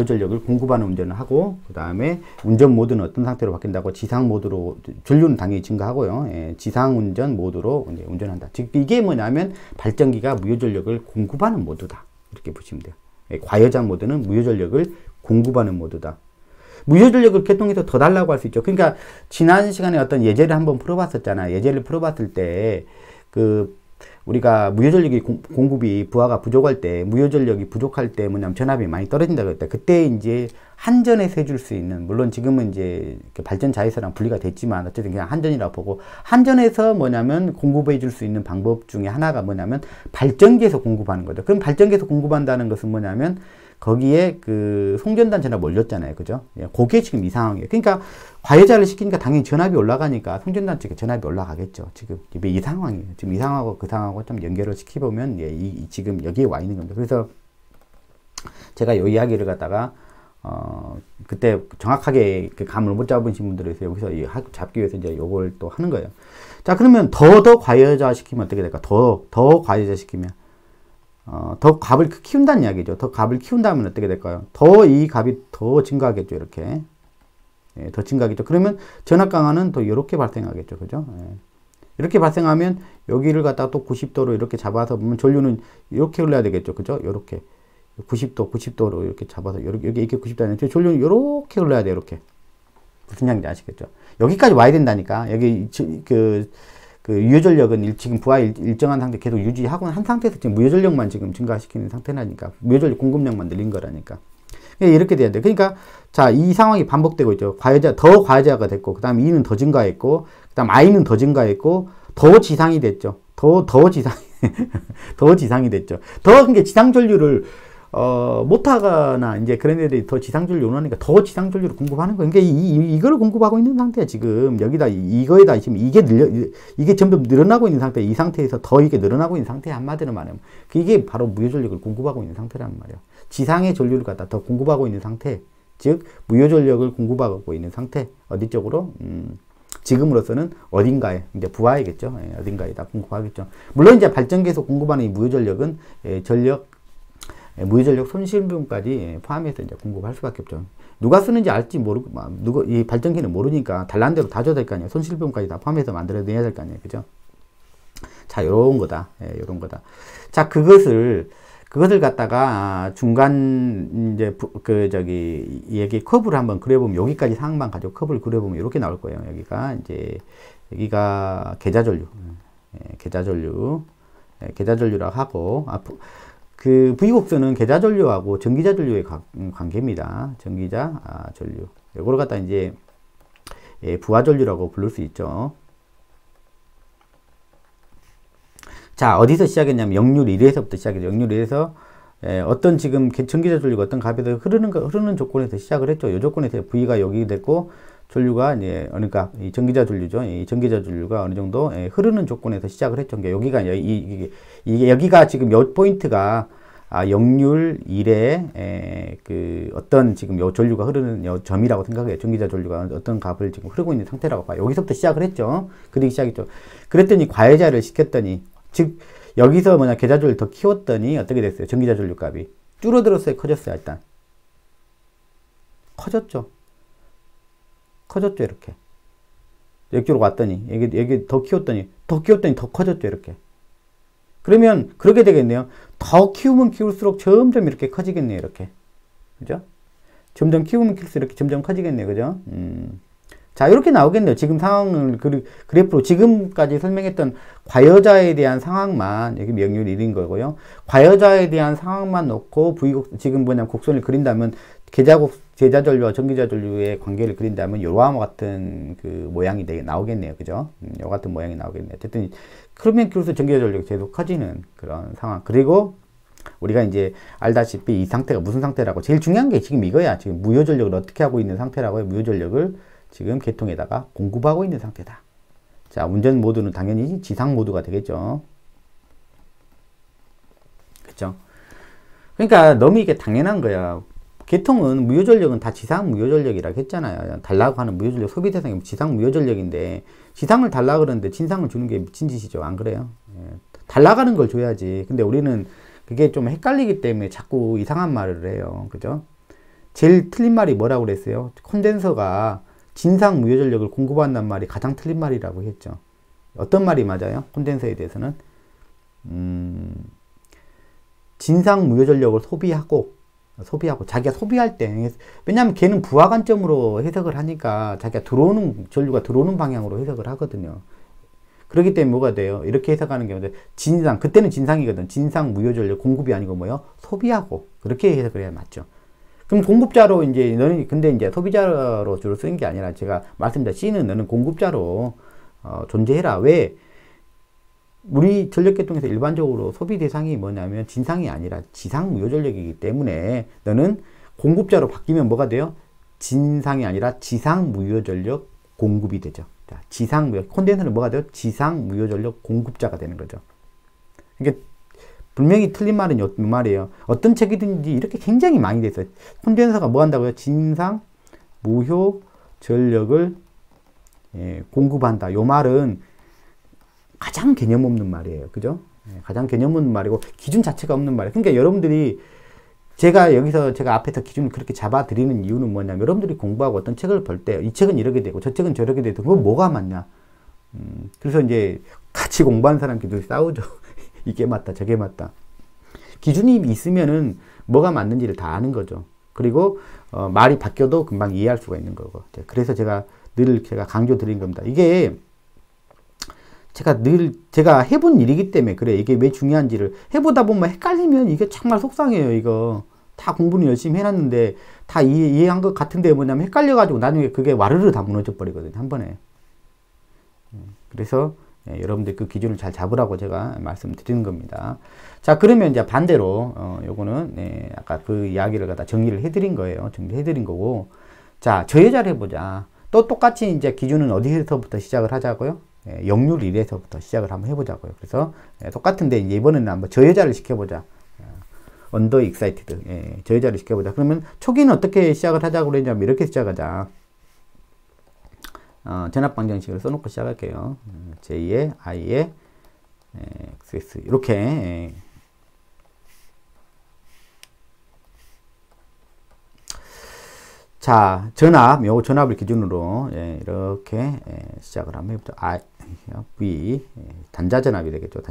그다음에 운전 모드는 어떤 상태로 바뀐다고 지상 모드로 전류는 당연히 증가하고요. 지상 운전 모드로 이제 운전한다. 즉 이게 뭐냐면 발전기가 무효전력을 공급하는 모드다. 이렇게 보시면 돼요. 과여자 모드는 무효전력을 공급하는 모드다. 무효전력을 개통해서 더 달라고 할 수 있죠. 그러니까 지난 시간에 어떤 예제를 한번 풀어봤었잖아. 예제를 풀어봤을 때 우리가 무효전력이 공급이 부하가 부족할 때 무효전력이 부족할 때 뭐냐면 전압이 많이 떨어진다고 했다. 그때 이제 한전에서 해줄 수 있는 물론 지금은 이제 발전 자회사랑 분리가 됐지만 어쨌든 그냥 한전이라고 보고 한전에서 뭐냐면 공급해 줄 수 있는 방법 중에 하나가 뭐냐면 발전기에서 공급하는 거죠. 그럼 발전기에서 공급한다는 것은 뭐냐면 거기에 송전단 전압 올렸잖아요. 그죠? 그게 지금 이 상황이에요. 그러니까 과열자를 시키니까 당연히 전압이 올라가니까 송전단 쪽에 전압이 올라가겠죠. 지금 이 상황이에요. 지금 이 상황하고 그 상황하고 좀 연결을 시켜보면 지금 여기에 와 있는 겁니다. 그래서 제가 이 이야기를 갖다가 그때 정확하게 그 감을 못 잡으신 분들이 있어요. 여기서 잡기 위해서 이제 요걸 또 하는 거예요. 자, 그러면 더 과열자 시키면 어떻게 될까? 더 과열자 시키면 더 값을 키운다는 이야기죠. 더 값을 키운다면 어떻게 될까요? 이 값이 더 증가하겠죠. 이렇게. 더 증가하겠죠. 그러면 전압강화는 또 이렇게 발생하겠죠. 그죠? 이렇게 발생하면 여기를 갖다가 또 90도로 이렇게 잡아서 보면 전류는 이렇게 흘러야 되겠죠. 그죠? 이렇게. 90도로 이렇게 잡아서 여기 90도 아니라 전류는 이렇게 흘러야 돼요. 이렇게. 무슨 얘기인지 아시겠죠? 여기까지 와야 된다니까. 여기 유효전력은 지금 부하 일정한 상태 계속 유지하고 한 상태에서 지금 무효전력만 지금 증가시키는 상태라니까. 무효전력 공급량만 늘린 거라니까. 이렇게 돼야 돼. 그러니까, 자, 이 상황이 반복되고 있죠. 더 과열자가 됐고, 그 다음 E는 더 증가했고, 그 다음 I는 더 증가했고, 더 지상이 됐죠. 더 지상이 됐죠. 그러니까 지상전류를, 못하거나, 이제 그런 애들이 더 지상전류 원하니까 더 지상전류를 공급하는 거예요. 그러니까 이걸 공급하고 있는 상태야, 지금. 여기다, 이거에다 지금 이게 점점 늘어나고 있는 상태, 이 상태에서 더 이게 늘어나고 있는 상태, 한마디로 말하면. 이게 바로 무효전력을 공급하고 있는 상태란 말이야. 지상의 전류를 갖다 더 공급하고 있는 상태. 즉, 무효전력을 공급하고 있는 상태. 어디 쪽으로? 지금으로서는 어딘가에 이제 부하이겠죠. 예, 어딘가에다 공급하겠죠. 물론 이제 발전기에서 공급하는 이 무효전력은 무효전력 손실비용까지 포함해서 이제 공급할 수밖에 없죠. 누가 쓰는지 알지 모르고 이 발전기는 모르니까 달라는 대로 다 줘야 될 거 아니에요. 손실비용까지 다 포함해서 만들어내야 될 거 아니에요. 그죠? 자, 요런 거다. 예, 요런 거다. 자, 그것을 갖다가 중간 이제 여기 커브를 한번 그려보면 여기까지 상황만 가지고 커브를 그려보면 이렇게 나올 거예요. 여기가 계좌전류, 계좌전류라고 하고 그 V곡선은 계좌전류하고 전기자전류의 관계입니다. 전기자전류. 요거를 갖다 이제 부하전류라고 부를 수 있죠. 자, 어디서 시작했냐면 역률 1에서부터 시작했죠. 역률 1에서 어떤 지금 전기자전류가 어떤 값에서 흐르는 조건에서 시작을 했죠. 이 조건에서 V가 여기 됐고 전류가 이제 그러니까 이 전기자전류죠. 이 전기자전류가 어느 정도 흐르는 조건에서 시작을 했죠. 그러니까 여기가 여기가 지금 요 포인트가 역률 1에 그 어떤 지금 요 전류가 흐르는 요 점이라고 생각해요. 전기자전류가 어떤 값을 지금 흐르고 있는 상태라고 봐요. 여기서부터 시작을 했죠. 그러기 시작했죠. 그랬더니 과회자를 시켰더니 즉 여기서 계좌전류를 더 키웠더니 어떻게 됐어요? 전기자전류 값이 줄어들었어요? 커졌어요? 일단 커졌죠. 이렇게 여기로 왔더니 여기 더 키웠더니 더 커졌죠. 이렇게 그러면 그렇게 되겠네요. 더 키우면 키울수록 점점 이렇게 커지겠네요. 이렇게 그죠? 점점 키우면 키울수록 이렇게 점점 커지겠네요. 그죠? 자, 이렇게 나오겠네요. 지금 상황을 그래프로 지금까지 설명했던 과여자에 대한 상황만 여기 명률 1인 거고요. 과여자에 대한 상황만 놓고 지금 곡선을 그린다면 계좌전류와 전기자전류의 관계를 그린다면 요와 같은 그 모양이 나오겠네요. 그죠? 요 같은 모양이 나오겠네요. 어쨌든 그러면 그래서 전기자전류가 계속 커지는 그런 상황. 그리고 우리가 이제 알다시피 이 상태가 무슨 상태라고 제일 중요한 게 지금 이거야. 지금 무효전력을 어떻게 하고 있는 상태라고요. 무효전력을 지금 계통에다가 공급하고 있는 상태다. 자, 운전 모드는 당연히 지상 모드가 되겠죠. 그렇죠? 그러니까 너무 이게 당연한 거야. 계통은 무효전력은 다 지상 무효전력이라고 했잖아요. 달라고 하는 무효전력 소비 대상이 지상 무효전력인데 지상을 달라고 그러는데 진상을 주는 게 미친 짓이죠. 안 그래요? 예. 달라가는 걸 줘야지. 근데 우리는 그게 좀 헷갈리기 때문에 자꾸 이상한 말을 해요. 그죠? 제일 틀린 말이 뭐라고 그랬어요? 콘덴서가 진상 무효전력을 공급한다는 말이 가장 틀린 말이라고 했죠. 어떤 말이 맞아요? 콘덴서에 대해서는 진상 무효전력을 소비하고 자기가 소비할 때 왜냐하면 걔는 부하 관점으로 해석을 하니까 자기가 전류가 들어오는 방향으로 해석을 하거든요. 그렇기 때문에 뭐가 돼요? 이렇게 해석하는 경우는 그때는 진상이거든. 진상 무효전력 공급이 아니고 뭐요? 소비하고 그렇게 해석을 해야 맞죠. 그럼 공급자로 근데 이제 소비자로 주로 쓰는 게 아니라 제가 말씀드린 C는 너는 공급자로 존재해라. 왜? 우리 전력계통에서 일반적으로 소비 대상이 뭐냐면 진상이 아니라 지상 무효전력이기 때문에 너는 공급자로 바뀌면 뭐가 돼요? 진상이 아니라 지상 무효전력 공급이 되죠. 자, 콘덴서는 뭐가 돼요? 지상 무효전력 공급자가 되는 거죠. 이게 분명히 틀린 말은 어떤 말이에요. 어떤 책이든지 이렇게 굉장히 많이 돼 있어요. 콘덴서가 뭐 한다고요? 진상 무효 전력을 공급한다. 요 말은 가장 개념 없는 말이에요. 그죠? 가장 개념 없는 말이고 기준 자체가 없는 말이에요. 그러니까 여러분들이 제가 앞에서 기준을 그렇게 잡아 드리는 이유는 뭐냐면 여러분들이 공부하고 어떤 책을 볼 때 이 책은 이렇게 되고 저 책은 저렇게 되고 그거 뭐가 맞냐? 그래서 이제 같이 공부하는 사람끼리 싸우죠. 이게 맞다, 저게 맞다. 기준이 있으면은 뭐가 맞는지를 다 아는 거죠. 그리고 말이 바뀌어도 금방 이해할 수가 있는 거고. 그래서 제가 강조 드린 겁니다. 이게 제가 해본 일이기 때문에 그래. 이게 왜 중요한지를 해보다 보면 헷갈리면 이게 정말 속상해요. 이거 다 공부는 열심히 해놨는데 다 이해한 것 같은데 뭐냐면 헷갈려가지고 나중에 그게 와르르 다 무너져 버리거든요. 한 번에. 그래서 여러분들 그 기준을 잘 잡으라고 제가 말씀드리는 겁니다. 자, 그러면 이제 반대로 요거는 아까 그 이야기를 갖다 정리를 해드린 거예요. 정리해드린 거고, 자, 저여자를 해보자. 또 똑같이 이제 기준은 어디서부터 시작을 하자고요? 역률 1에서부터 시작을 한번 해보자고요. 그래서 똑같은데 이번에는 한번 저여자를 시켜보자. 언더 익사이티드. 저여자를 시켜보자. 그러면 초기는 어떻게 시작을 하자고 그랬냐면 이렇게 시작하자. 전압 방정식을 써놓고 시작할게요. J에 I에 XS 이렇게 자, 요 전압을 기준으로 이렇게 시작을 한번 해보자. V 단자전압이 되겠죠.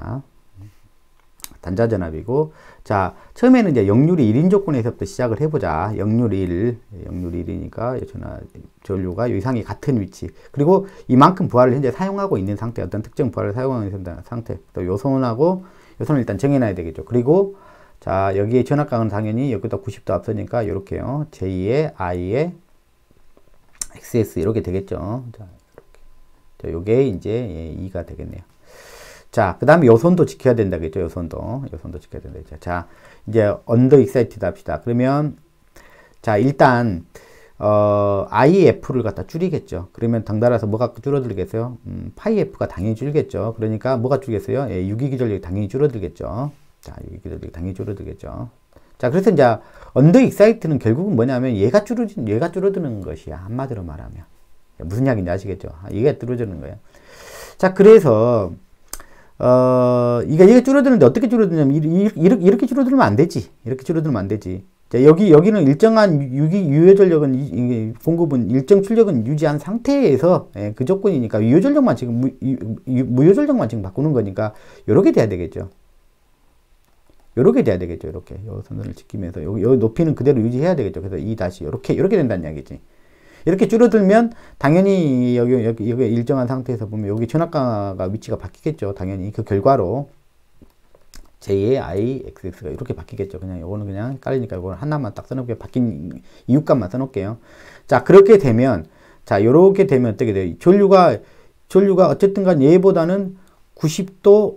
단자전압이고, 자, 처음에는 이제 역률이 1인 조건에서부터 시작을 해보자. 역률 1이니까 전류가 이상이 같은 위치. 그리고 이만큼 부하를 현재 사용하고 있는 상태, 어떤 특정 부하를 사용하고 있는 상태. 또 요선을 일단 정해놔야 되겠죠. 그리고, 자, 여기에 전압각은 당연히 여기다 90도 앞서니까 요렇게요. J에 I에 XS 이렇게 되겠죠. 자, 이렇게. 자, 요게 이제 2가 되겠네요. 자, 그 다음에 요선도 지켜야 된다겠죠. 요선도 지켜야 된다. 자, 이제 언더 익사이티드 합시다. 그러면, 자, 일단, IF를 갖다 줄이겠죠. 그러면 덩달아서 뭐가 줄어들겠어요? 파이 F가 당연히 줄겠죠. 그러니까 뭐가 줄겠어요? 유기기전력이 당연히 줄어들겠죠. 자, 유기기전력이 당연히 줄어들겠죠. 자, 그래서 이제 언더 익사이트는 결국은 뭐냐면 얘가 줄어드는 것이야. 한마디로 말하면. 무슨 이야기인지 아시겠죠? 얘가 줄어드는 거예요. 자, 그래서, 얘가 줄어드는데 어떻게 줄어드냐면, 이렇게 줄어들면 안 되지. 이렇게 줄어들면 안 되지. 자, 여기는 일정한 유효전력은, 공급은 일정 출력은 유지한 상태에서, 그 조건이니까, 유효전력만 지금, 무효전력만 지금 바꾸는 거니까, 요렇게 돼야 되겠죠. 요렇게 돼야 되겠죠. 요렇게. 요 선을 지키면서, 요 높이는 그대로 유지해야 되겠죠. 그래서 요렇게 된다는 이야기지. 이렇게 줄어들면 당연히 여기 일정한 상태에서 보면 여기 전압가가 위치가 바뀌겠죠. 당연히 그 결과로 J의 I, XX가 이렇게 바뀌겠죠. 그냥 요거는 그냥 깔리니까 요거는 하나만 딱 써놓을게요. 바뀐 이유값만 써놓을게요. 자, 그렇게 되면 자, 요렇게 되면 어떻게 돼요? 전류가 어쨌든 간 얘보다는 90도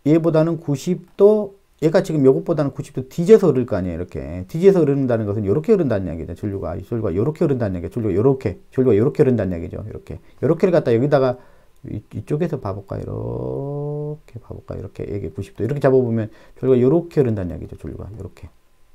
얘가 지금 요것보다는 90도 뒤져서 흐를 거 아니에요. 이렇게 뒤져서 흐른다는 것은 요렇게 흐른다는 이야기죠. 전류가 요렇게 흐른다는 얘기죠. 전류가 요렇게 흐른다는 얘기죠. 요렇게를 갖다 여기다가 이쪽에서 봐볼까? 이렇게 이게 90도 이렇게 잡아보면 전류가 요렇게 흐른다는 얘기죠. 전류가 요렇게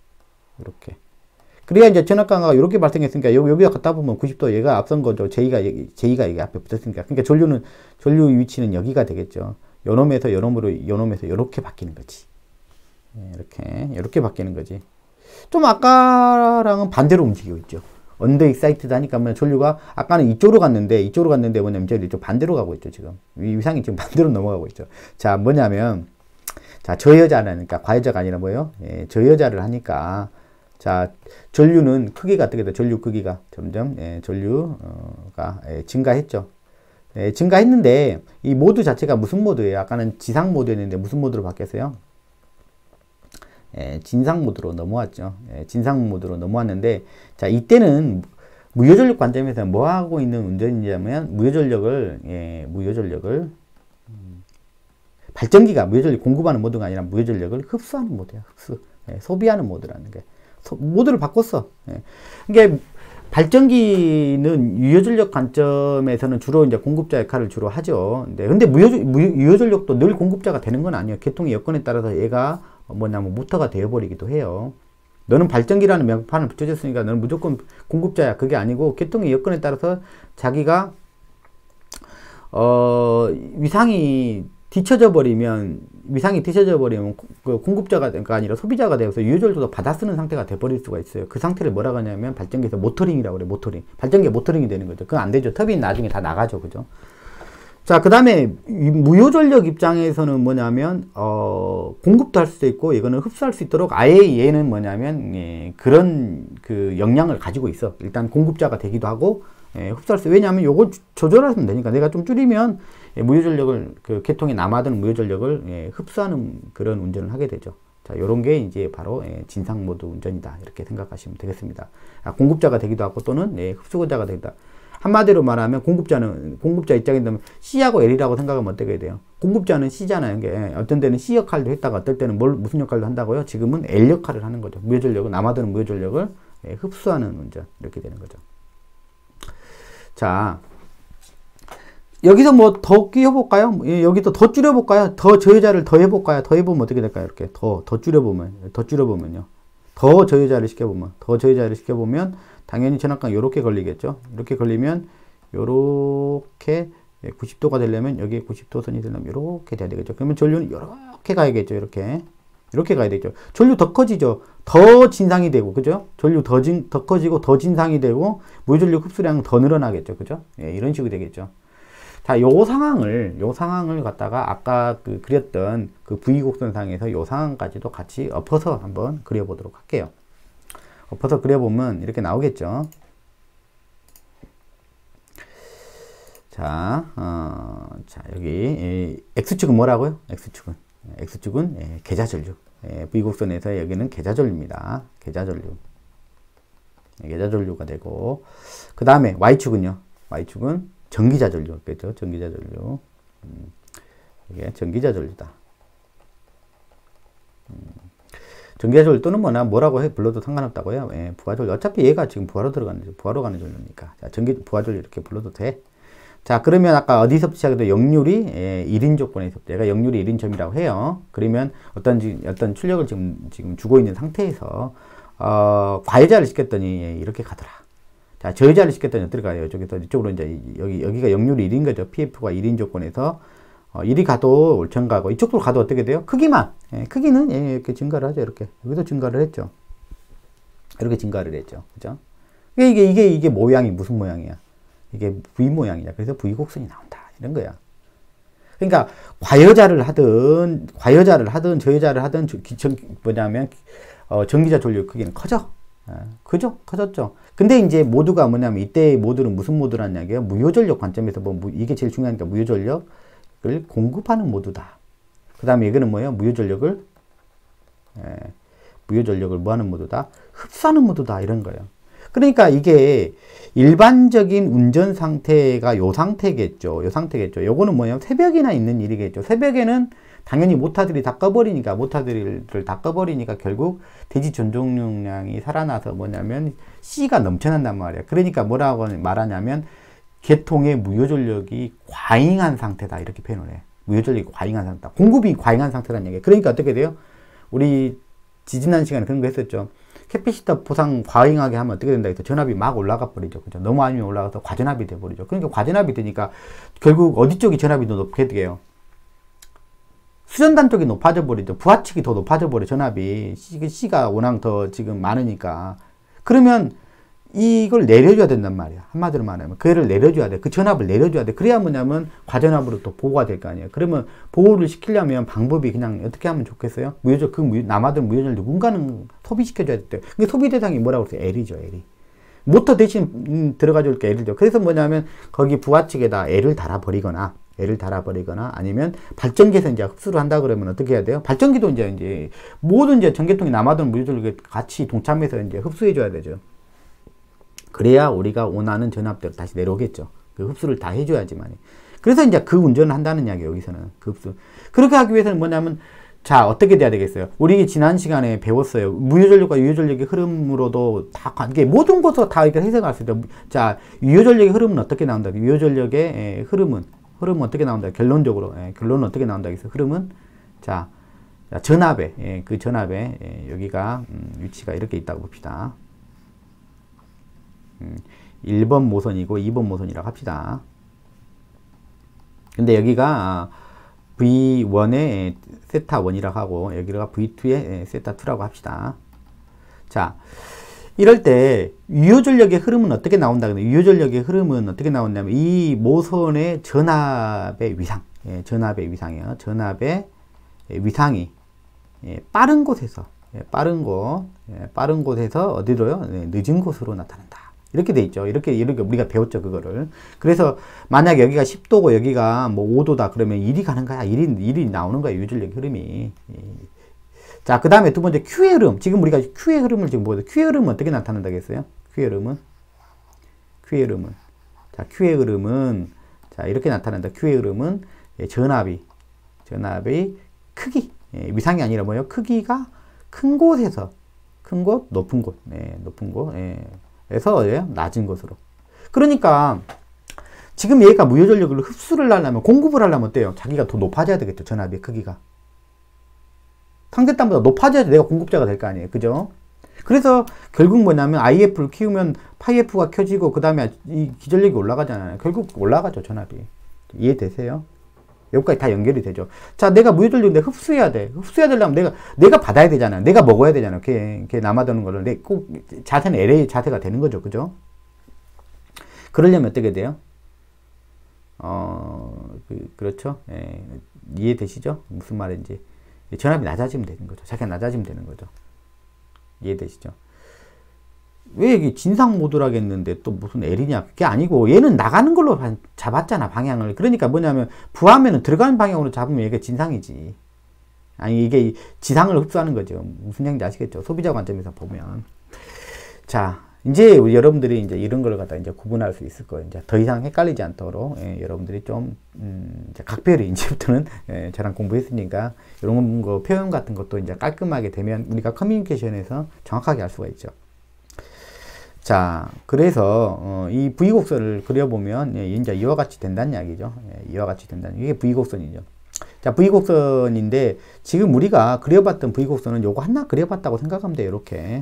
그래야 이제 전압강화가 요렇게 발생했으니까 여기다 갖다 보면 90도 얘가 앞선 거죠. J가 여기 앞에 붙었으니까. 그러니까 전류 위치는 여기가 되겠죠. 요놈에서 요렇게 바뀌는 거지. 이렇게 바뀌는 거지. 좀 아까랑은 반대로 움직이고 있죠. 언더 익사이트드 하니까 뭐 전류가 아까는 이쪽으로 갔는데 뭐냐면 이제 좀 반대로 가고 있죠. 지금 위상이 지금 반대로 넘어가고 있죠. 자, 뭐냐면 자, 저여자라니까 과여자가 아니라 뭐예요? 저여자를 하니까 자, 전류는 크기가 어떻게 돼? 전류 크기가 점점 전류가 증가했죠. 증가했는데 이 모드 자체가 무슨 모드예요? 아까는 지상 모드였는데 무슨 모드로 바뀌었어요? 진상 모드로 넘어왔죠. 진상 모드로 넘어왔는데, 자, 이때는 무효전력 관점에서 뭐 하고 있는 운전이냐면, 무효전력을, 발전기가 무효전력 공급하는 모드가 아니라 무효전력을 흡수하는 모드야, 소비하는 모드라는 게. 모드를 바꿨어. 이게, 발전기는 유효전력 관점에서는 주로 이제 공급자 역할을 주로 하죠. 근데 유효전력도 늘 공급자가 되는 건 아니에요. 계통의 여건에 따라서 얘가 뭐냐면 모터가 되어버리기도 해요. 너는 발전기라는 명판을 붙여줬으니까 너는 무조건 공급자야. 그게 아니고 계통의 여건에 따라서 자기가 위상이 뒤쳐져 버리면 그 공급자가 아니라 소비자가 되어서 유효전력도 받아 쓰는 상태가 돼버릴 수가 있어요. 그 상태를 뭐라고 하냐면 발전기에서 모터링이라고 그래. 발전기가 모터링이 되는 거죠. 그건 안 되죠. 터빈 나중에 다 나가죠. 그죠? 자, 그 다음에 무효전력 입장에서는 뭐냐면 공급도 할 수도 있고 이거는 흡수할 수 있도록 아예 얘는 뭐냐면 그런 그 역량을 가지고 있어. 일단 공급자가 되기도 하고 흡수할 수. 왜냐하면 요걸 조절하면 되니까 내가 좀 줄이면 무효전력을 그 계통에 남아드는 무효전력을 흡수하는 그런 운전을 하게 되죠. 자, 요런 게 이제 바로 진상 모드 운전이다. 이렇게 생각하시면 되겠습니다. 공급자가 되기도 하고 또는 흡수자가 되기도 하고. 한마디로 말하면 공급자 입장에서 C하고 L이라고 생각하면 어떻게 돼요? 공급자는 C잖아요. 어떤 때는 C 역할도 했다가 어떨 때는 무슨 역할도 한다고요? 지금은 L 역할을 하는 거죠. 무효전력을, 남아드는 무효전력을 흡수하는 운전. 이렇게 되는 거죠. 자, 여기서 뭐 더 끼워볼까요? 여기서 더 줄여볼까요? 더 저효자를 더 해볼까요? 더 해보면 어떻게 될까요? 이렇게 더 줄여보면요. 더 저효자를 시켜보면 당연히 전압강 요렇게 걸리겠죠. 이렇게 걸리면 요렇게 90도가 되려면 여기에 90도 선이 되려면 이렇게 돼야 되겠죠. 그러면 전류는 이렇게 가야겠죠. 이렇게 가야 되죠. 전류 더 커지죠. 더 진상이 되고, 그죠? 전류 더 커지고 더 진상이 되고 무전류 흡수량은 더 늘어나겠죠. 그죠? 예, 이런 식으로 되겠죠. 자, 요 상황을 갖다가 아까 그렸던 그 V곡선상에서 요 상황까지도 같이 엎어서 한번 그려보도록 할게요. 엎어서 그려보면 이렇게 나오겠죠. 자, 자, 여기, X축은 뭐라고요? X축은 계좌전류. V곡선에서 여기는 계좌전류입니다. 계좌전류가 되고, 그 다음에 Y축은요? Y축은 전기자전류겠죠? 전기자전류. 이게 전기자전류다. 전기자전류 또는 뭐라고 불러도 상관없다고요? 부하전류. 어차피 얘가 지금 부하로 가는 전류니까. 자, 부하전류 이렇게 불러도 돼. 자, 그러면 아까 어디서부터 시작해도 역률이 1인 조건에서부터 얘가 역률이 1인점이라고 해요. 그러면 어떤 출력을 지금 주고 있는 상태에서 과여자를 시켰더니 이렇게 가더라. 자, 저여자를 시켰더니 어떻게 가요? 이쪽으로 이제 여기가 역률이 1인 거죠. PF가 1인 조건에서 1이 가도 옳천 가고 이쪽으로 가도 어떻게 돼요? 크기만. 크기는 이렇게 증가를 하죠. 이렇게. 여기도 증가를 했죠. 이렇게 증가를 했죠. 그죠? 이게 모양이 무슨 모양이야? 이게 V 모양이야. 그래서 V곡선이 나온다. 이런 거야. 그러니까 과여자를 하든 저여자를 하든 뭐냐면 전기자 전류 크기는 커져. 그죠? 커졌죠. 근데 이제 모두가 뭐냐면 이때 모두는 무슨 모두란 이야기예요? 무효전력 관점에서 이게 제일 중요하니까 무효전력을 공급하는 모두다. 그 다음에 이거는 뭐예요? 무효전력을 뭐 하는 모두다? 흡수하는 모두다. 이런 거예요. 그러니까 이게 일반적인 운전 상태가 요 상태겠죠. 요거는 뭐냐면 새벽이나 있는 일이겠죠. 새벽에는 당연히 모터들이 다 꺼버리니까 결국 대지 전송용량이 살아나서 뭐냐면 C가 넘쳐난단 말이야. 그러니까 뭐라고 말하냐면 계통의 무효전력이 과잉한 상태다. 이렇게 표현을 해. 무효전력이 과잉한 상태다. 공급이 과잉한 상태라는 얘기예요. 그러니까 어떻게 돼요? 우리 지난 시간에 그런 거 했었죠. 캐피시터 포상 과잉하게 하면 어떻게 된다 해서 전압이 막 올라가 버리죠. 그죠? 너무 많이 올라가서 과전압이 돼 버리죠. 그러니까 과전압이 되니까 결국 어디 쪽이 전압이 더 높게 돼요? 수전단 쪽이 높아져 버리죠. 부하 측이 더 높아져 버려. 전압이 C가 워낙 더 지금 많으니까. 그러면 이걸 내려줘야 된단 말이야. 한마디로 말하면 그애를 내려줘야 돼. 그 전압을 내려줘야 돼. 그래야 뭐냐면 과전압으로 또 보호가 될 거 아니에요. 그러면 보호를 시키려면 방법이 그냥 어떻게 하면 좋겠어요? 남아든 무효전을 누군가는 소비시켜줘야 돼. 근데 소비 대상이 뭐라고 그랬어요? L이죠, L이. 모터 대신 들어가줄 게 L이죠. 그래서 뭐냐면 거기 부하 측에다 L을 달아버리거나 아니면 발전기에서 이제 흡수를 한다 그러면 어떻게 해야 돼요? 발전기도 이제 모든 전기통이 남아든 무효전을 같이 동참해서 이제 흡수해줘야 되죠. 그래야 우리가 원하는 전압대로 다시 내려오겠죠. 그 흡수를 다 해줘야지만. 그래서 이제 그 운전을 한다는 이야기예요, 여기서는. 그 흡수. 그렇게 하기 위해서는 뭐냐면, 자, 어떻게 돼야 되겠어요? 우리 지난 시간에 배웠어요. 무효전력과 유효전력의 흐름으로도 다 관계, 모든 것으로 다 이렇게 해석할 수 있다. 자, 유효전력의 흐름은 어떻게 나온다? 유효전력의 흐름은 어떻게 나온다? 결론적으로. 결론은 어떻게 나온다? 그래서 흐름은, 자, 전압에, 그 전압에, 여기가, 위치가 이렇게 있다고 봅시다. 1번 모선이고 2번 모선이라고 합시다. 근데 여기가 V1의 세타 1이라고 하고 여기가 V2의 세타 2라고 합시다. 자, 이럴 때 유효전력의 흐름은 어떻게 나온다? 유효전력의 흐름은 어떻게 나온다면 이 모선의 전압의 위상, 전압의 위상이에요. 전압의 위상이 빠른 곳에서 빠른 곳에서 어디로요? 늦은 곳으로 나타난다. 이렇게 돼 있죠. 이렇게 우리가 배웠죠, 그거를. 그래서 만약 여기가 10도고 여기가 뭐 5도다 그러면 1이 가는 거야. 1이 나오는 거야, 유효전력 흐름이. 자, 그 다음에 두 번째 Q의 흐름. 지금 우리가 Q의 흐름을 지금 보거든요. Q의 흐름은 어떻게 나타난다겠어요? Q의 흐름은. 자, Q의 흐름은 자, 이렇게 나타난다. Q의 흐름은 전압이 크기. 위상이 아니라 뭐예요? 크기가 큰 곳에서 높은 곳. 에서 낮은 곳으로. 그러니까 지금 얘가 무효전력을 흡수를 하려면 공급을 하려면 어때요? 자기가 더 높아져야 되겠죠. 전압의 크기가 상대단보다 높아져야지 내가 공급자가 될 거 아니에요. 그죠? 그래서 결국 뭐냐면 IF를 키우면 파이F가 켜지고 그 다음에 이 기전력이 올라가잖아요. 결국 올라가죠, 전압이. 이해되세요? 여기까지 다 연결이 되죠. 자, 내가 무효전력인데 흡수해야 돼. 흡수해야 되려면 내가 받아야 되잖아. 내가 먹어야 되잖아. 걔 남아도는 거를. 꼭 자세는 LA 자세가 되는 거죠. 그죠? 그러려면 어떻게 돼요? 그렇죠. 예, 이해되시죠? 무슨 말인지. 전압이 낮아지면 되는 거죠. 자기가 낮아지면 되는 거죠. 이해되시죠? 왜 이게 진상 모드라겠는데 또 무슨 L이냐? 그게 아니고 얘는 나가는 걸로 잡았잖아, 방향을. 그러니까 뭐냐면 부하면은 들어가는 방향으로 잡으면 얘가 진상이지. 아니 이게 지상을 흡수하는 거죠. 무슨 얘기인지 아시겠죠? 소비자 관점에서 보면. 자, 이제 우리 여러분들이 이제 이런 걸 갖다 이제 구분할 수 있을 거예요. 이제 더 이상 헷갈리지 않도록 여러분들이 좀 이제 각별히 이제부터는 저랑 공부했으니까 이런 거 표현 같은 것도 이제 깔끔하게 되면 우리가 커뮤니케이션에서 정확하게 할 수가 있죠. 자, 그래서 이 V곡선을 그려보면 이제 이와 같이 된다는 이야기죠. 이와 같이 된다는 이게 V곡선이죠. 자, V곡선인데 지금 우리가 그려봤던 V곡선은 요거 하나 그려봤다고 생각하면 돼요.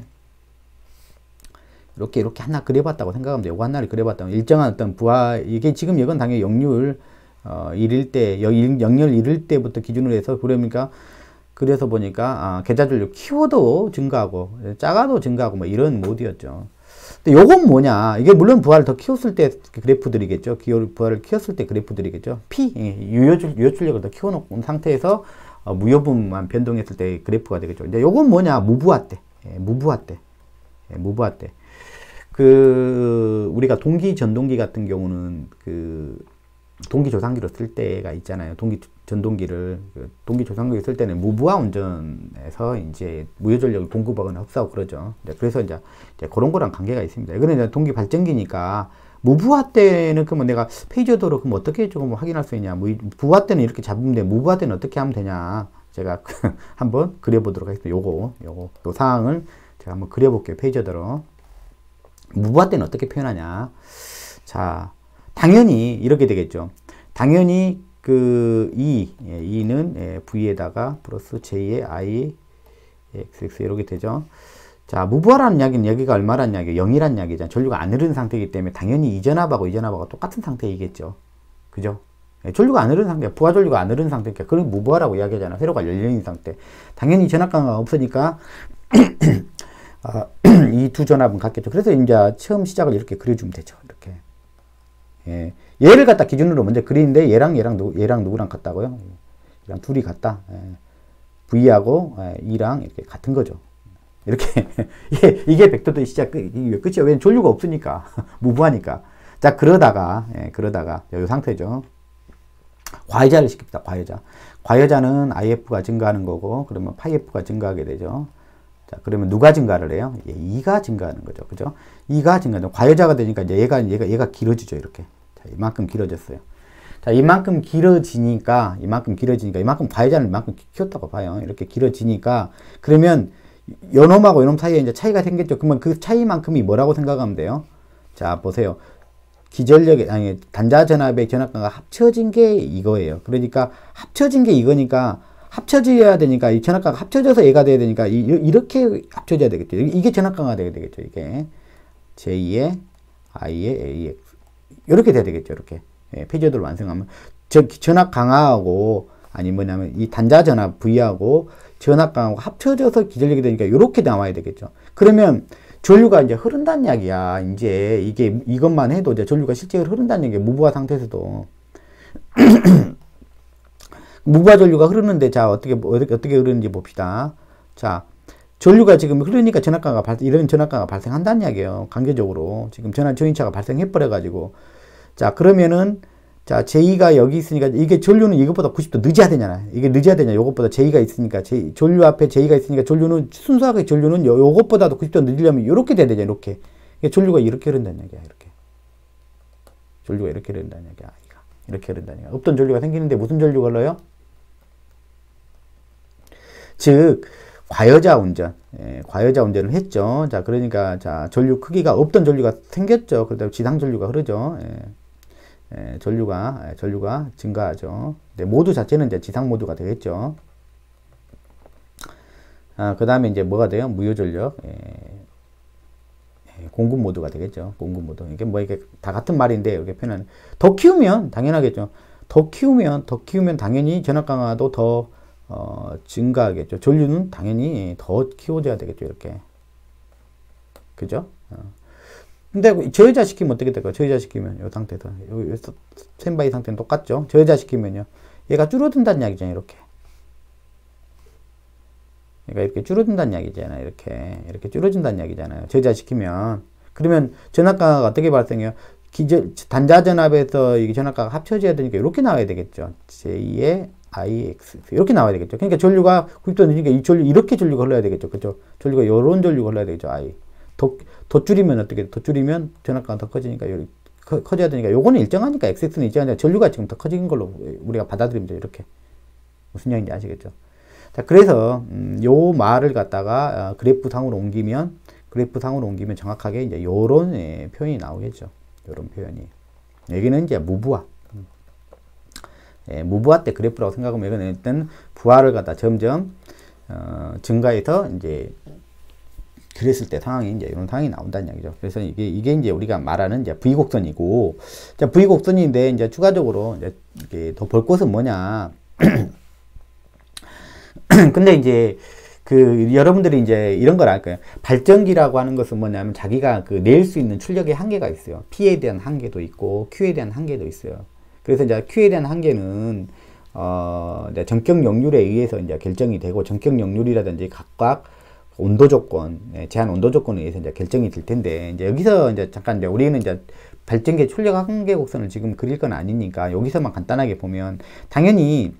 이렇게 하나 그려봤다고 생각하면 돼요. 요거 하나를 그려봤다면 일정한 어떤 부하, 이게 지금 이건 당연히 역률 1일 때, 역률 1일 때부터 기준으로 해서 그러니까 그래서 보니까 계좌전력 키워도 증가하고 작아도 증가하고 뭐 이런 모드였죠. 근데 요건 뭐냐? 이게 물론 부하를 더 키웠을 때 그래프들이겠죠. 부하를 키웠을 때 그래프들이겠죠. 유효출력을 더 키워놓은 상태에서 무효분만 변동했을 때 그래프가 되겠죠. 근데 요건 뭐냐? 무부하 때. 무부하 때. 우리가 동기 전동기 같은 경우는 동기 조상기로 쓸 때가 있잖아요. 동기 조상기로 쓸 때는 무부하 운전에서 이제 무효전력을 공급하거나 흡수하고 그러죠. 그래서 이제 그런 거랑 관계가 있습니다. 이거는 이제 동기 발전기니까 무부하 때는 그러면 내가 페이저도로 그럼 어떻게 조금 확인할 수 있냐. 부하 때는 이렇게 잡으면 돼. 무부하 때는 어떻게 하면 되냐. 제가 한번 그려보도록 하겠습니다. 요 상황을 제가 한번 그려볼게요. 페이저도로. 무부하 때는 어떻게 표현하냐. 자, 당연히 이렇게 되겠죠. 당연히 E는 V에다가 플러스 J의 I, XX 이렇게 되죠. 자, 무부하라는 이야기는 여기가 얼마란 이야기예요? 0이란 이야기잖아요. 전류가 안 흐르는 상태이기 때문에 당연히 이전압하고 똑같은 상태이겠죠. 그죠? 전류가 안 흐르는 상태, 부하 전류가 안 흐르는 상태니까 그걸 무부하라고 이야기하잖아. 회로가 열려있는 상태. 당연히 전압강화가 없으니까 이 두 전압은 같겠죠. 그래서 이제 처음 시작을 이렇게 그려주면 되죠. 이렇게. 예. 얘를 갖다 기준으로 먼저 그리는데 얘랑 누구랑 같다고요? 얘랑 둘이 같다. 예. V하고 E랑 이렇게 같은 거죠. 이렇게 이게 벡터의 시작 끝이요. 왜냐면 전류가 없으니까 무부하니까. 자, 그러다가 이 상태죠. 과여자를 시킵니다. 과여자는 IF가 증가하는 거고 그러면 파이F가 증가하게 되죠. 자, 그러면 누가 증가를 해요? 2가 증가하는 거죠. 그죠? 2가 증가하죠. 과여자가 되니까 이제 얘가 길어지죠. 이렇게. 자, 이만큼 길어졌어요. 자, 이만큼 길어지니까 이만큼 과여자는 이만큼 키웠다고 봐요. 이렇게 길어지니까 그러면 요놈하고 요놈 사이에 이제 차이가 생겼죠. 그러면 그 차이만큼이 뭐라고 생각하면 돼요? 자, 보세요. 단자 전압의 전압강가 합쳐진 게 이거예요. 그러니까 합쳐진 게 이거니까 합쳐져야 되니까 이 전압강가 합쳐져서 얘가 돼야 되니까 이렇게 합쳐져야 되겠죠. 이게 전압강화가 돼야 되겠죠. 이게 J의 I의 AX 이렇게 돼야 되겠죠. 이렇게 페이저도를 완성하면 전압 강화하고 아니 뭐냐면 이 단자 전압 V하고 전압 강하고 합쳐져서 기전력이 되니까 이렇게 나와야 되겠죠. 그러면 전류가 이제 흐른다는 이야기야. 이제 이것만 해도 이제 전류가 실제로 흐른다는 얘기야. 무부하 상태에서도. 무부하 전류가 흐르는데 자, 어떻게 흐르는지 봅시다. 자, 전류가 지금 흐르니까 이런 전압가가 발생한다는 이야기예요. 관계적으로. 지금 전인차가 발생해버려가지고. 자, 그러면은 자, J가 여기 있으니까 이게 전류는 이것보다 90도 늦어야 되잖아. 이게 늦어야 되냐. 요것보다 J가 있으니까 전류 앞에 J가 있으니까 순수하게 전류는 요것보다도 90도 늦으려면 이렇게 돼야 되잖아. 이렇게. 전류가 이렇게 흐른다는 얘기야. 이렇게. 전류가 이렇게 흐른다는 얘기야. 이렇게 흐른다는 얘기야. 없던 전류가 생기는데 무슨 전류가 흘러요? 즉 과여자 운전. 과여자 운전을 했죠. 자, 그러니까 자, 전류 크기가 없던 전류가 생겼죠. 그다음에 지상 전류가 흐르죠. 전류가 증가하죠. 모드 자체는 이제 지상 모드가 되겠죠. 그 다음에 이제 뭐가 돼요? 무효전력. 공급 모드가 되겠죠. 공급 모드. 이게 뭐 이게 다 같은 말인데 이렇게 표현하는. 더 키우면 당연하겠죠. 더 키우면 당연히 전압 강화도 더 증가하겠죠. 전류는 당연히 더 키워져야 되겠죠. 이렇게. 그죠? 근데 저해자 시키면 어떻게 될까요? 저해자 시키면 이 상태에서 스탠바이 상태는 똑같죠. 저해자 시키면요. 얘가 줄어든다는 이야기잖아요. 이렇게. 얘가 이렇게 줄어든다는 이야기잖아요. 이렇게 줄어든다는 이야기잖아요. 저해자 시키면. 그러면 전압가가 어떻게 발생해요? 단자 전압에서 이 전압가가 합쳐져야 되니까 이렇게 나와야 되겠죠. J의 IX 이렇게 나와야 되겠죠. 그러니까 전류가 구입도 늦으니까 이 전류 이렇게 전류가 흘러야 되겠죠. 그죠? 전류가 요런 전류가 흘러야 되겠죠. I. 더 줄이면 어떻게 돼? 더 줄이면 전압가가 더 커지니까 커져야 되니까 요거는 일정하니까 XX는 일정하니까 전류가 지금 더 커진 걸로 우리가 받아들이면 돼요. 이렇게. 무슨 얘기인지 아시겠죠? 자, 그래서 요 말을 갖다가 그래프 상으로 옮기면 정확하게 이제 요런 표현이 나오겠죠. 요런 표현이. 여기는 이제 무부하. 무부하 때 그래프라고 생각하면 이거는 일단 부하를 갖다 점점 증가해서 이제 그랬을 때 상황이 이제 이런 상황이 나온다는 이야기죠. 그래서 이게 이제 우리가 말하는 이제 V곡선이고, 자, V곡선인데 이제 추가적으로 이제 더 볼 것은 뭐냐. 근데 이제 여러분들이 이제 이런 걸 알 거예요. 발전기라고 하는 것은 뭐냐면 자기가 낼 수 있는 출력의 한계가 있어요. P에 대한 한계도 있고 Q에 대한 한계도 있어요. 그래서 이제 Q에 대한 한계는 이제 전격 역률에 의해서 이제 결정이 되고, 전격 역률이라든지 각각 온도 조건, 제한 온도 조건에 의해서 이제 결정이 될 텐데, 이제 여기서 이제 잠깐 이제 우리는 이제 발전기 출력 한계 곡선을 지금 그릴 건 아니니까 여기서만 간단하게 보면, 당연히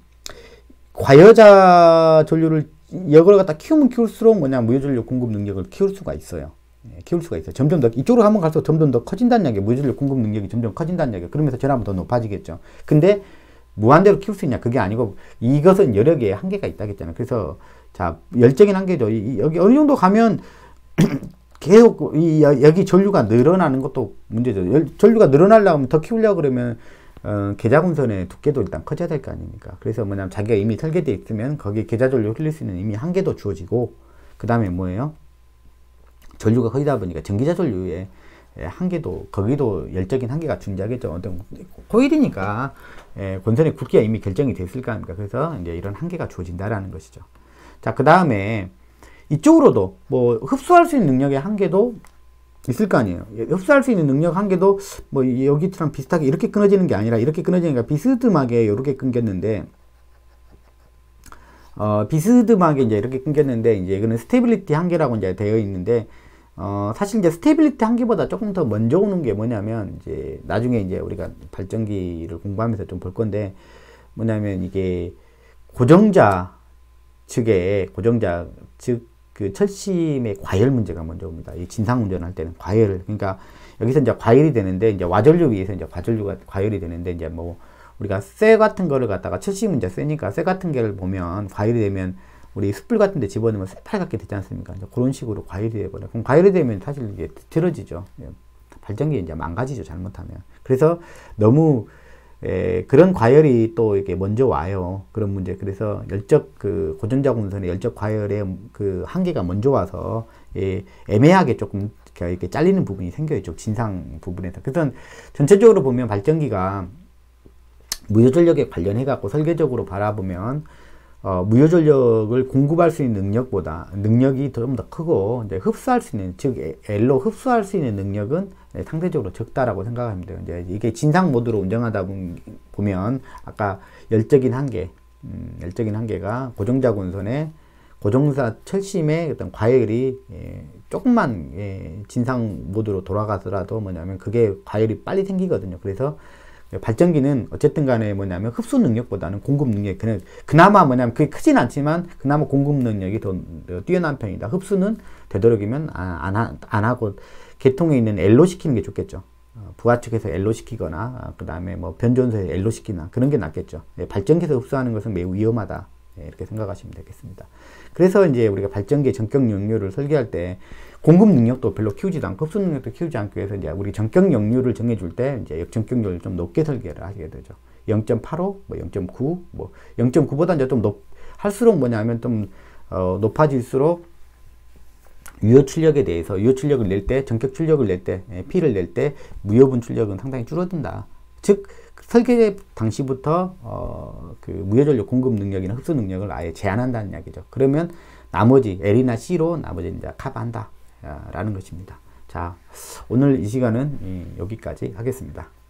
과여자 전류를 이걸 갖다 키우면 키울수록 뭐냐, 무효전력 공급 능력을 키울 수가 있어요. 키울 수가 있어요. 점점 더 이쪽으로 하면 갈수록 점점 더 커진다는 얘기예요. 무효전력 공급 능력이 점점 커진다는 얘기예요. 그러면서 전압은 더 높아지겠죠. 근데 무한대로 키울 수 있냐? 그게 아니고 이것은 여러 개의 한계가 있다겠잖아요. 그래서 자, 열적인 한계죠. 여기 어느 정도 가면 계속 여기 전류가 늘어나는 것도 문제죠. 전류가 늘어나려면 더 키우려고 그러면 계자군선의 두께도 일단 커져야 될 거 아닙니까? 그래서 뭐냐면 자기가 이미 설계되어 있으면 거기에 계자전류 흘릴 수 있는 이미 한계도 주어지고, 그 다음에 뭐예요? 전류가 커지다 보니까 전기자 전류의 한계도, 거기도 열적인 한계가 존재하겠죠. 코일이니까 권선의 굵기가 이미 결정이 됐을 거 아닙니까? 그래서 이제 이런 한계가 주어진다라는 것이죠. 자, 그 다음에 이쪽으로도 뭐 흡수할 수 있는 능력의 한계도 있을 거 아니에요. 흡수할 수 있는 능력 한계도 뭐 여기처럼 비슷하게 이렇게 끊어지는 게 아니라 이렇게 끊어지니까 비스듬하게 이렇게 끊겼는데, 비스듬하게 이제 이렇게 끊겼는데, 이제 이거는 스테빌리티 한계라고 이제 되어 있는데, 사실 이제 스테빌리티 한계보다 조금 더 먼저 오는 게 뭐냐면, 이제 나중에 이제 우리가 발전기를 공부하면서 좀 볼 건데, 뭐냐면 이게 고정자 측 그 철심의 과열 문제가 먼저 옵니다. 이 진상 운전할 때는 과열, 그러니까 여기서 이제 과열이 되는데, 이제 와전류 위에서 이제 과전류가 과열이 되는데, 이제 뭐 우리가 쇠 같은 거를 갖다가 철심은 이제 쇠니까 쇠 같은 게를 보면 과열이 되면 우리 숯불 같은 데 집어넣으면 쇠팔 같게 되지 않습니까? 이제 그런 식으로 과열이 되버려요. 그럼 과열이 되면 사실 이게 틀어지죠. 발전기 이제 망가지죠, 잘못하면. 그래서 너무 그런 과열이 또 이렇게 먼저 와요. 그런 문제. 그래서 열적 고전자 군선의 열적 과열의 한계가 먼저 와서 애매하게 조금 이렇게 잘리는 부분이 생겨요. 이쪽 진상 부분에서. 그래서 전체적으로 보면 발전기가 무효전력에 관련해 갖고 설계적으로 바라보면 무효전력을 공급할 수 있는 능력보다 능력이 좀 더 크고, 이제 흡수할 수 있는, 즉 L로 흡수할 수 있는 능력은 상대적으로 적다라고 생각합니다. 이제 이게 진상 모드로 운영하다 보면 아까 열적인 한계가 고정자 군선의 고정사 철심의 어떤 과열이 조금만 진상 모드로 돌아가더라도 뭐냐면 그게 과열이 빨리 생기거든요. 그래서 발전기는 어쨌든 간에 뭐냐면 흡수 능력보다는 공급 능력이 그나마 뭐냐면 그게 크진 않지만 그나마 공급 능력이 더 뛰어난 편이다. 흡수는 되도록이면 안 하고 계통에 있는 L로 시키는 게 좋겠죠. 부하 측에서 L로 시키거나 그 다음에 뭐 변전소에서 L로 시키나 그런 게 낫겠죠. 발전기에서 흡수하는 것은 매우 위험하다. 이렇게 생각하시면 되겠습니다. 그래서 이제 우리가 발전기의 전격 역률을 설계할 때 공급 능력도 별로 키우지도 않고 흡수 능력도 키우지 않기 위해서 이제 우리 전격 역률을 정해줄 때 이제 전격률을 좀 높게 설계를 하게 되죠. 0.85, 뭐 0.9, 뭐 0.9보다 이제 좀 할수록 뭐냐면 좀 높아질수록 유효 출력에 대해서 유효 출력을 낼 때, 전격 출력을 낼 때, P를 낼 때 무효분 출력은 상당히 줄어든다. 즉 설계 당시부터 그 무효전력 공급 능력이나 흡수 능력을 아예 제한한다는 이야기죠. 그러면 나머지 L이나 C로 나머지 이제 커버한다 라는 것입니다. 자, 오늘 이 시간은 여기까지 하겠습니다.